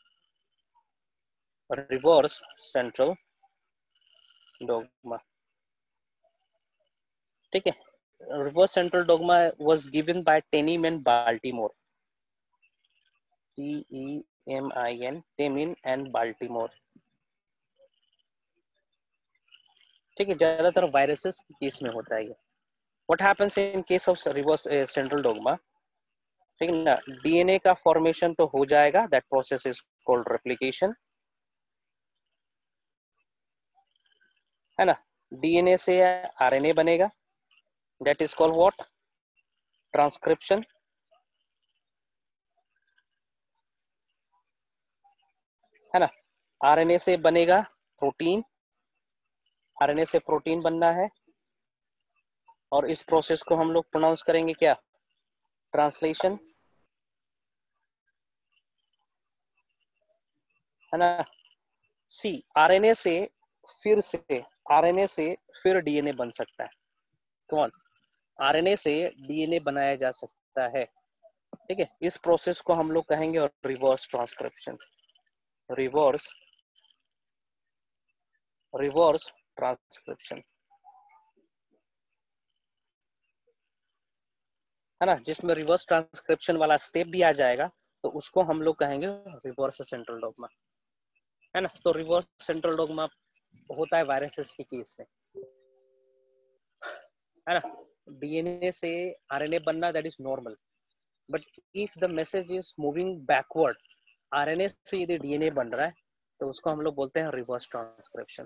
हैं। Reverse central dogma, ठीक है। Reverse central dogma was given by Temin and Baltimore. T E M I N, Temin and Baltimore. ठीक है, ज्यादातर वायरसेस के केस में होता है ये। What happens in case of reverse uh, central dogma? ठीक है ना, डीएनए का फॉर्मेशन तो हो जाएगा, that process is called replication, है ना। डीएनए से आरएनए बनेगा, that is called what, transcription, है ना। आरएनए से बनेगा प्रोटीन, आरएनए से प्रोटीन बनना है, और इस प्रोसेस को हम लोग प्रोनाउंस करेंगे क्या, ट्रांसलेशन, है ना। सी, आरएनए से फिर से आरएनए से फिर डीएनए बन सकता है, कौन, आरएनए से डीएनए बनाया जा सकता है। ठीक है, इस प्रोसेस को हम लोग कहेंगे और reverse transcription, reverse reverse transcription, है ना, जिसमें रिवर्स ट्रांसक्रिप्शन वाला स्टेप भी आ जाएगा, तो उसको हम लोग कहेंगे रिवर्स सेंट्रल डोगमा, है ना। तो रिवर्स सेंट्रल डोगमा होता है वायरसेस के केस में, है ना। डीएनए से आरएनए बनना, that is normal, but if the message is moving backward, RNA से यदि डीएनए बन रहा है, तो उसको हम लोग बोलते हैं रिवर्स ट्रांसक्रिप्शन।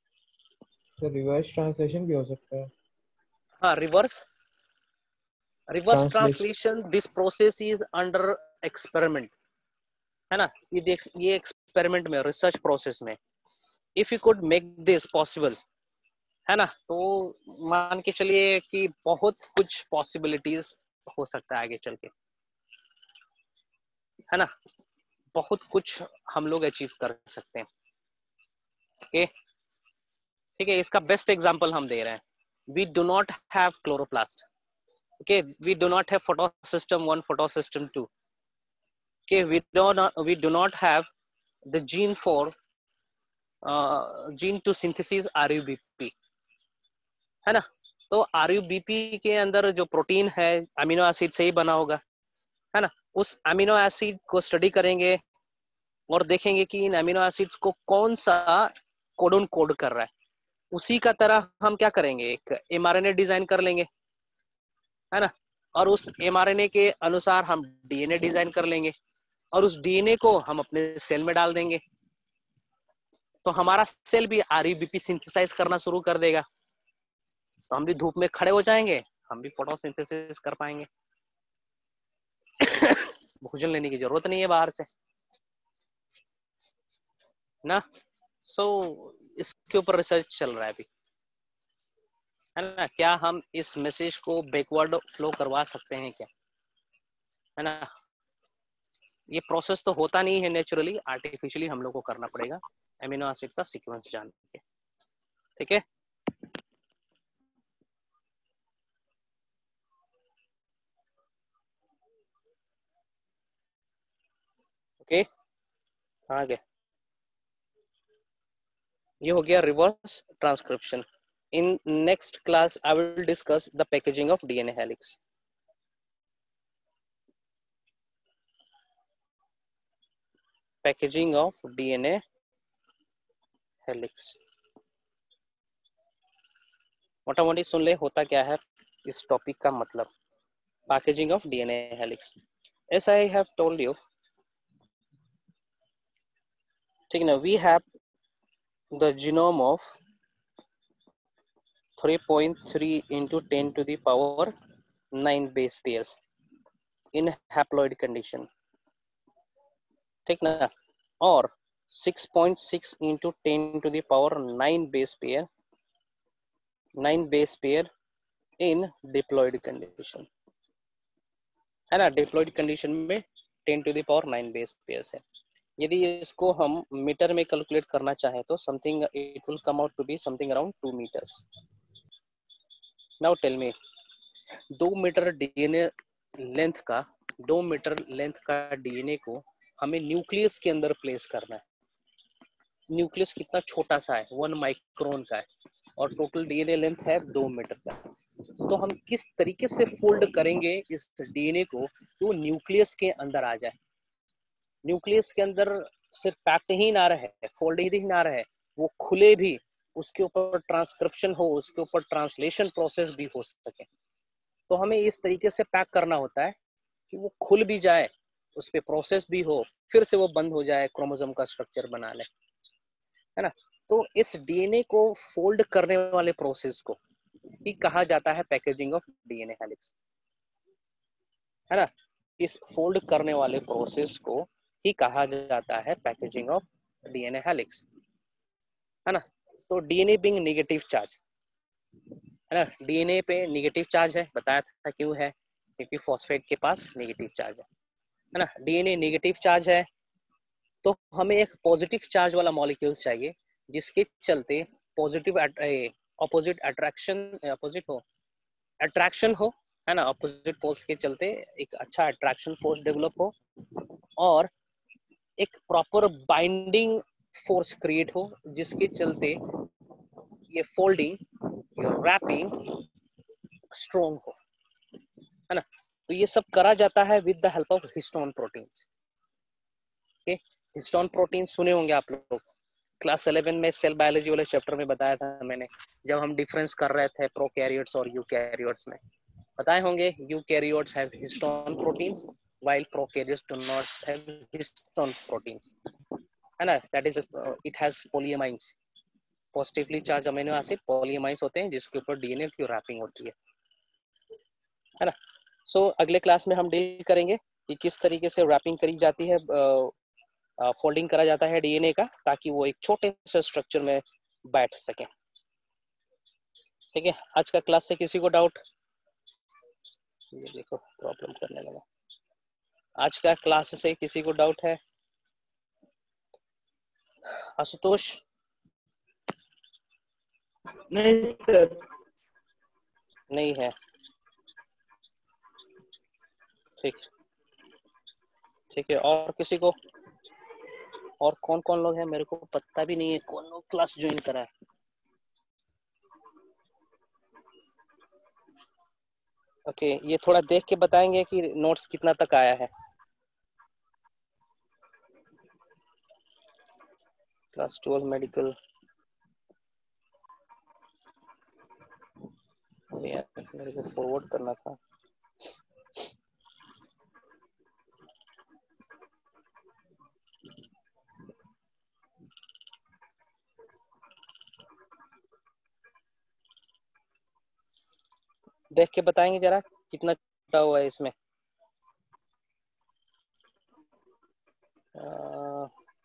तो रिवर्स ट्रांसलेशन भी हो सकता है। हाँ, reverse reverse Translation. Translation, this process is under experiment, है ना, ये देख ये एक्सपेरिमेंट में, रिसर्च प्रोसेस में, if you could make this possible, है ना, तो मान के चलिए कि बहुत कुछ पॉसिबिलिटीज हो सकता है आगे चल के, है ना, बहुत कुछ हम लोग अचीव कर सकते हैं। ओके, ठीक है, इसका बेस्ट एग्जांपल हम दे रहे हैं। We do not have chloroplast, okay, we do not have photosystem one, photosystem two, okay, we do not we do not have the gene for gene to synthesis RuBP, है ना, तो RuBP के अंदर जो प्रोटीन है amino acid से ही बना होगा, है ना, उस अमीनो एसिड को स्टडी करेंगे और देखेंगे कि इन अमीनो एसिड्स को कौन सा कोडन कोड कर रहा है। उसी का तरह हम क्या करेंगे, एक एमआरएनए डिजाइन कर लेंगे, है ना, और उस एमआरएनए के अनुसार हम डीएनए डिजाइन कर लेंगे और उस डीएनए को हम अपने सेल में डाल देंगे, तो हमारा सेल भी आरयूबीपी सिंथेसाइज करना शुरू कर देगा, तो हम भी धूप में खड़े हो जाएंगे, हम भी फोटोसिंथेसिस कर पाएंगे। भोजन लेने की जरूरत नहीं है बाहर से ना। सो so, इसके ऊपर रिसर्च चल रहा है अभी, है ना, क्या हम इस मैसेज को बैकवर्ड फ्लो करवा सकते हैं क्या, है ना, ये प्रोसेस तो होता नहीं है नेचुरली, आर्टिफिशियली हम लोग को करना पड़ेगा एमिनो एसिड का सीक्वेंस जान के, ठीक है। ओके, आगे ये हो गया reverse transcription. In next class I will discuss the packaging of DNA helix. Packaging of DNA helix, मोटा मोटी सुन ले होता क्या है इस टॉपिक का मतलब। Packaging of DNA helix, as I have told you, ठीक ना, we have the genome of three point three into ten to the power nine base pairs in haploid condition, ठीक ना, और six point six into ten to the power nine base pair nine base pair in diploid condition, है ना, diploid condition में ten to the power nine base pairs है। यदि इसको हम मीटर में कैलकुलेट करना चाहे तो something it will come out to be something around two meters। Now tell me, दो मीटर डीएनए लेंथ का दो मीटर लेंथ का डीएनए को हमें न्यूक्लियस के अंदर प्लेस करना है। न्यूक्लियस कितना छोटा सा है, वन माइक्रोन का है, और टोटल डीएनए लेंथ है दो मीटर का। तो हम किस तरीके से फोल्ड करेंगे इस डीएनए को तो न्यूक्लियस के अंदर आ जाए। न्यूक्लियस के अंदर सिर्फ पैक्ड ही ना रहे, फोल्ड ही ना रहे, वो खुले भी, उसके ऊपर ट्रांसक्रिप्शन हो, उसके ऊपर ट्रांसलेशन प्रोसेस भी हो सके। तो हमें इस तरीके से पैक करना होता है कि वो खुल भी जाए, उस पे प्रोसेस भी हो, फिर से वो बंद हो जाए, क्रोमोसोम का स्ट्रक्चर बना ले, है ना। तो इस डीएनए को फोल्ड करने वाले प्रोसेस को ही कहा जाता है पैकेजिंग ऑफ डीएनए हेलिक्स, है ना। इस फोल्ड करने वाले प्रोसेस को ही कहा जाता है पैकेजिंग ऑफ डीएनए हेलिक्स, है ना। तो डीएनए बिंग नेगेटिव चार्ज, है ना, डीएनए पे नेगेटिव चार्ज है, बताया था क्यों है, क्योंकि फॉस्फेट के पास नेगेटिव चार्ज है, है ना। डीएनए नेगेटिव चार्ज है तो हमें एक पॉजिटिव चार्ज वाला मॉलिक्यूल चाहिए जिसके चलते पॉजिटिव ऑपोजिट अट्रैक्शन अपोजिट हो अट्रैक्शन हो, है ना, ऑपोजिट पोल्स के चलते एक अच्छा अट्रैक्शन फोर्स डेवलप हो और एक प्रॉपर बाइंडिंग फोर्स क्रिएट हो जिसके चलते ये फोल्डिंग, ये रैपिंग स्ट्रॉन्ग हो, है ना। तो ये सब करा जाता है with the help of histone proteins. Okay, histone protein सुने होंगे आप लोग, क्लास इलेवन में सेल बायोलॉजी वाले चैप्टर में बताया था मैंने, जब हम डिफरेंस कर रहे थे प्रोकैरियोट्स और यूकैरियोट्स में, बताए होंगे eukaryotes has histone proteins while prokaryotes do not have histone proteins, है ना। that is uh, it has polyamines, positively charged amino acid polyamines होते हैं जिसके ऊपर डीएनए की रैपिंग होती है, है ना। सो so, अगले क्लास में हम डील करेंगे कि किस तरीके से रैपिंग करी जाती है, फोल्डिंग करा जाता है डीएनए का, ताकि वो एक छोटे से स्ट्रक्चर में बैठ सके। ठीक है, आज का क्लास से किसी को डाउट? ये देखो प्रॉब्लम करने लगा। आज का क्लास से किसी को डाउट है? आशुतोष? नहीं सर। नहीं है। ठीक ठीक है, और किसी को? और कौन कौन लोग हैं मेरे को पता भी नहीं है कौन लोग क्लास ज्वाइन करा है। ओके, ये थोड़ा देख के बताएंगे कि नोट्स कितना तक आया है। क्लास ट्वेल्व मेडिकल, मेरे को फॉरवर्ड करना था। देख के बताएंगे जरा कितना छूटा हुआ है इसमें। आ,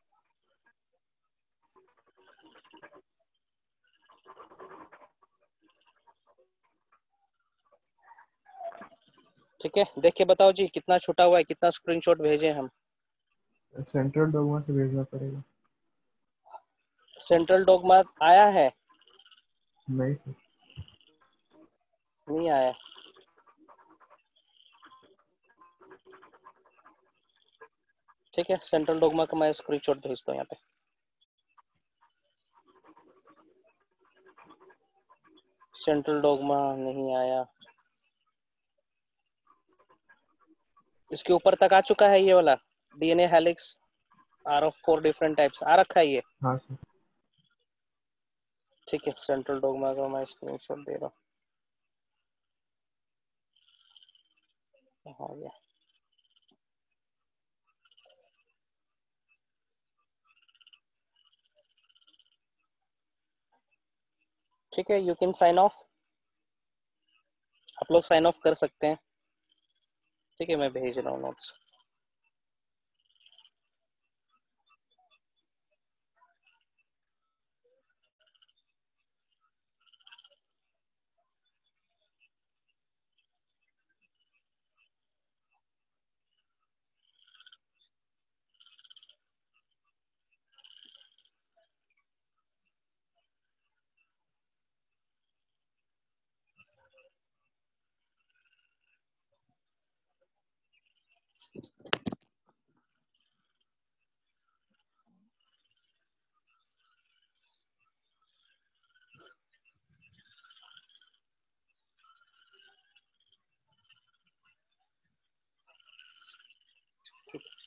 ठीक है, देख के बताओ जी कितना छूटा हुआ है, कितना स्क्रीनशॉट भेजे हम। सेंट्रल डोगमा से भेजना पड़ेगा। सेंट्रल डोगमा आया है? नहीं सर। नहीं आया। ठीक है, सेंट्रल डोगमा का मैं स्क्रीनशॉट भेजता हूँ यहाँ पे। सेंट्रल डोगमा नहीं आया। इसके ऊपर तक आ चुका है ये वाला DNA helix are of four different types आ रखा है ये। हाँ सर। ठीक है, सेंट्रल डोगमा का मैं स्क्रीनशॉट दे रहा हूँ। हो गया। ठीक है, यू कैन साइन ऑफ। आप लोग साइन ऑफ कर सकते हैं। ठीक है, मैं भेज रहा हूँ नोट्स। ठीक है।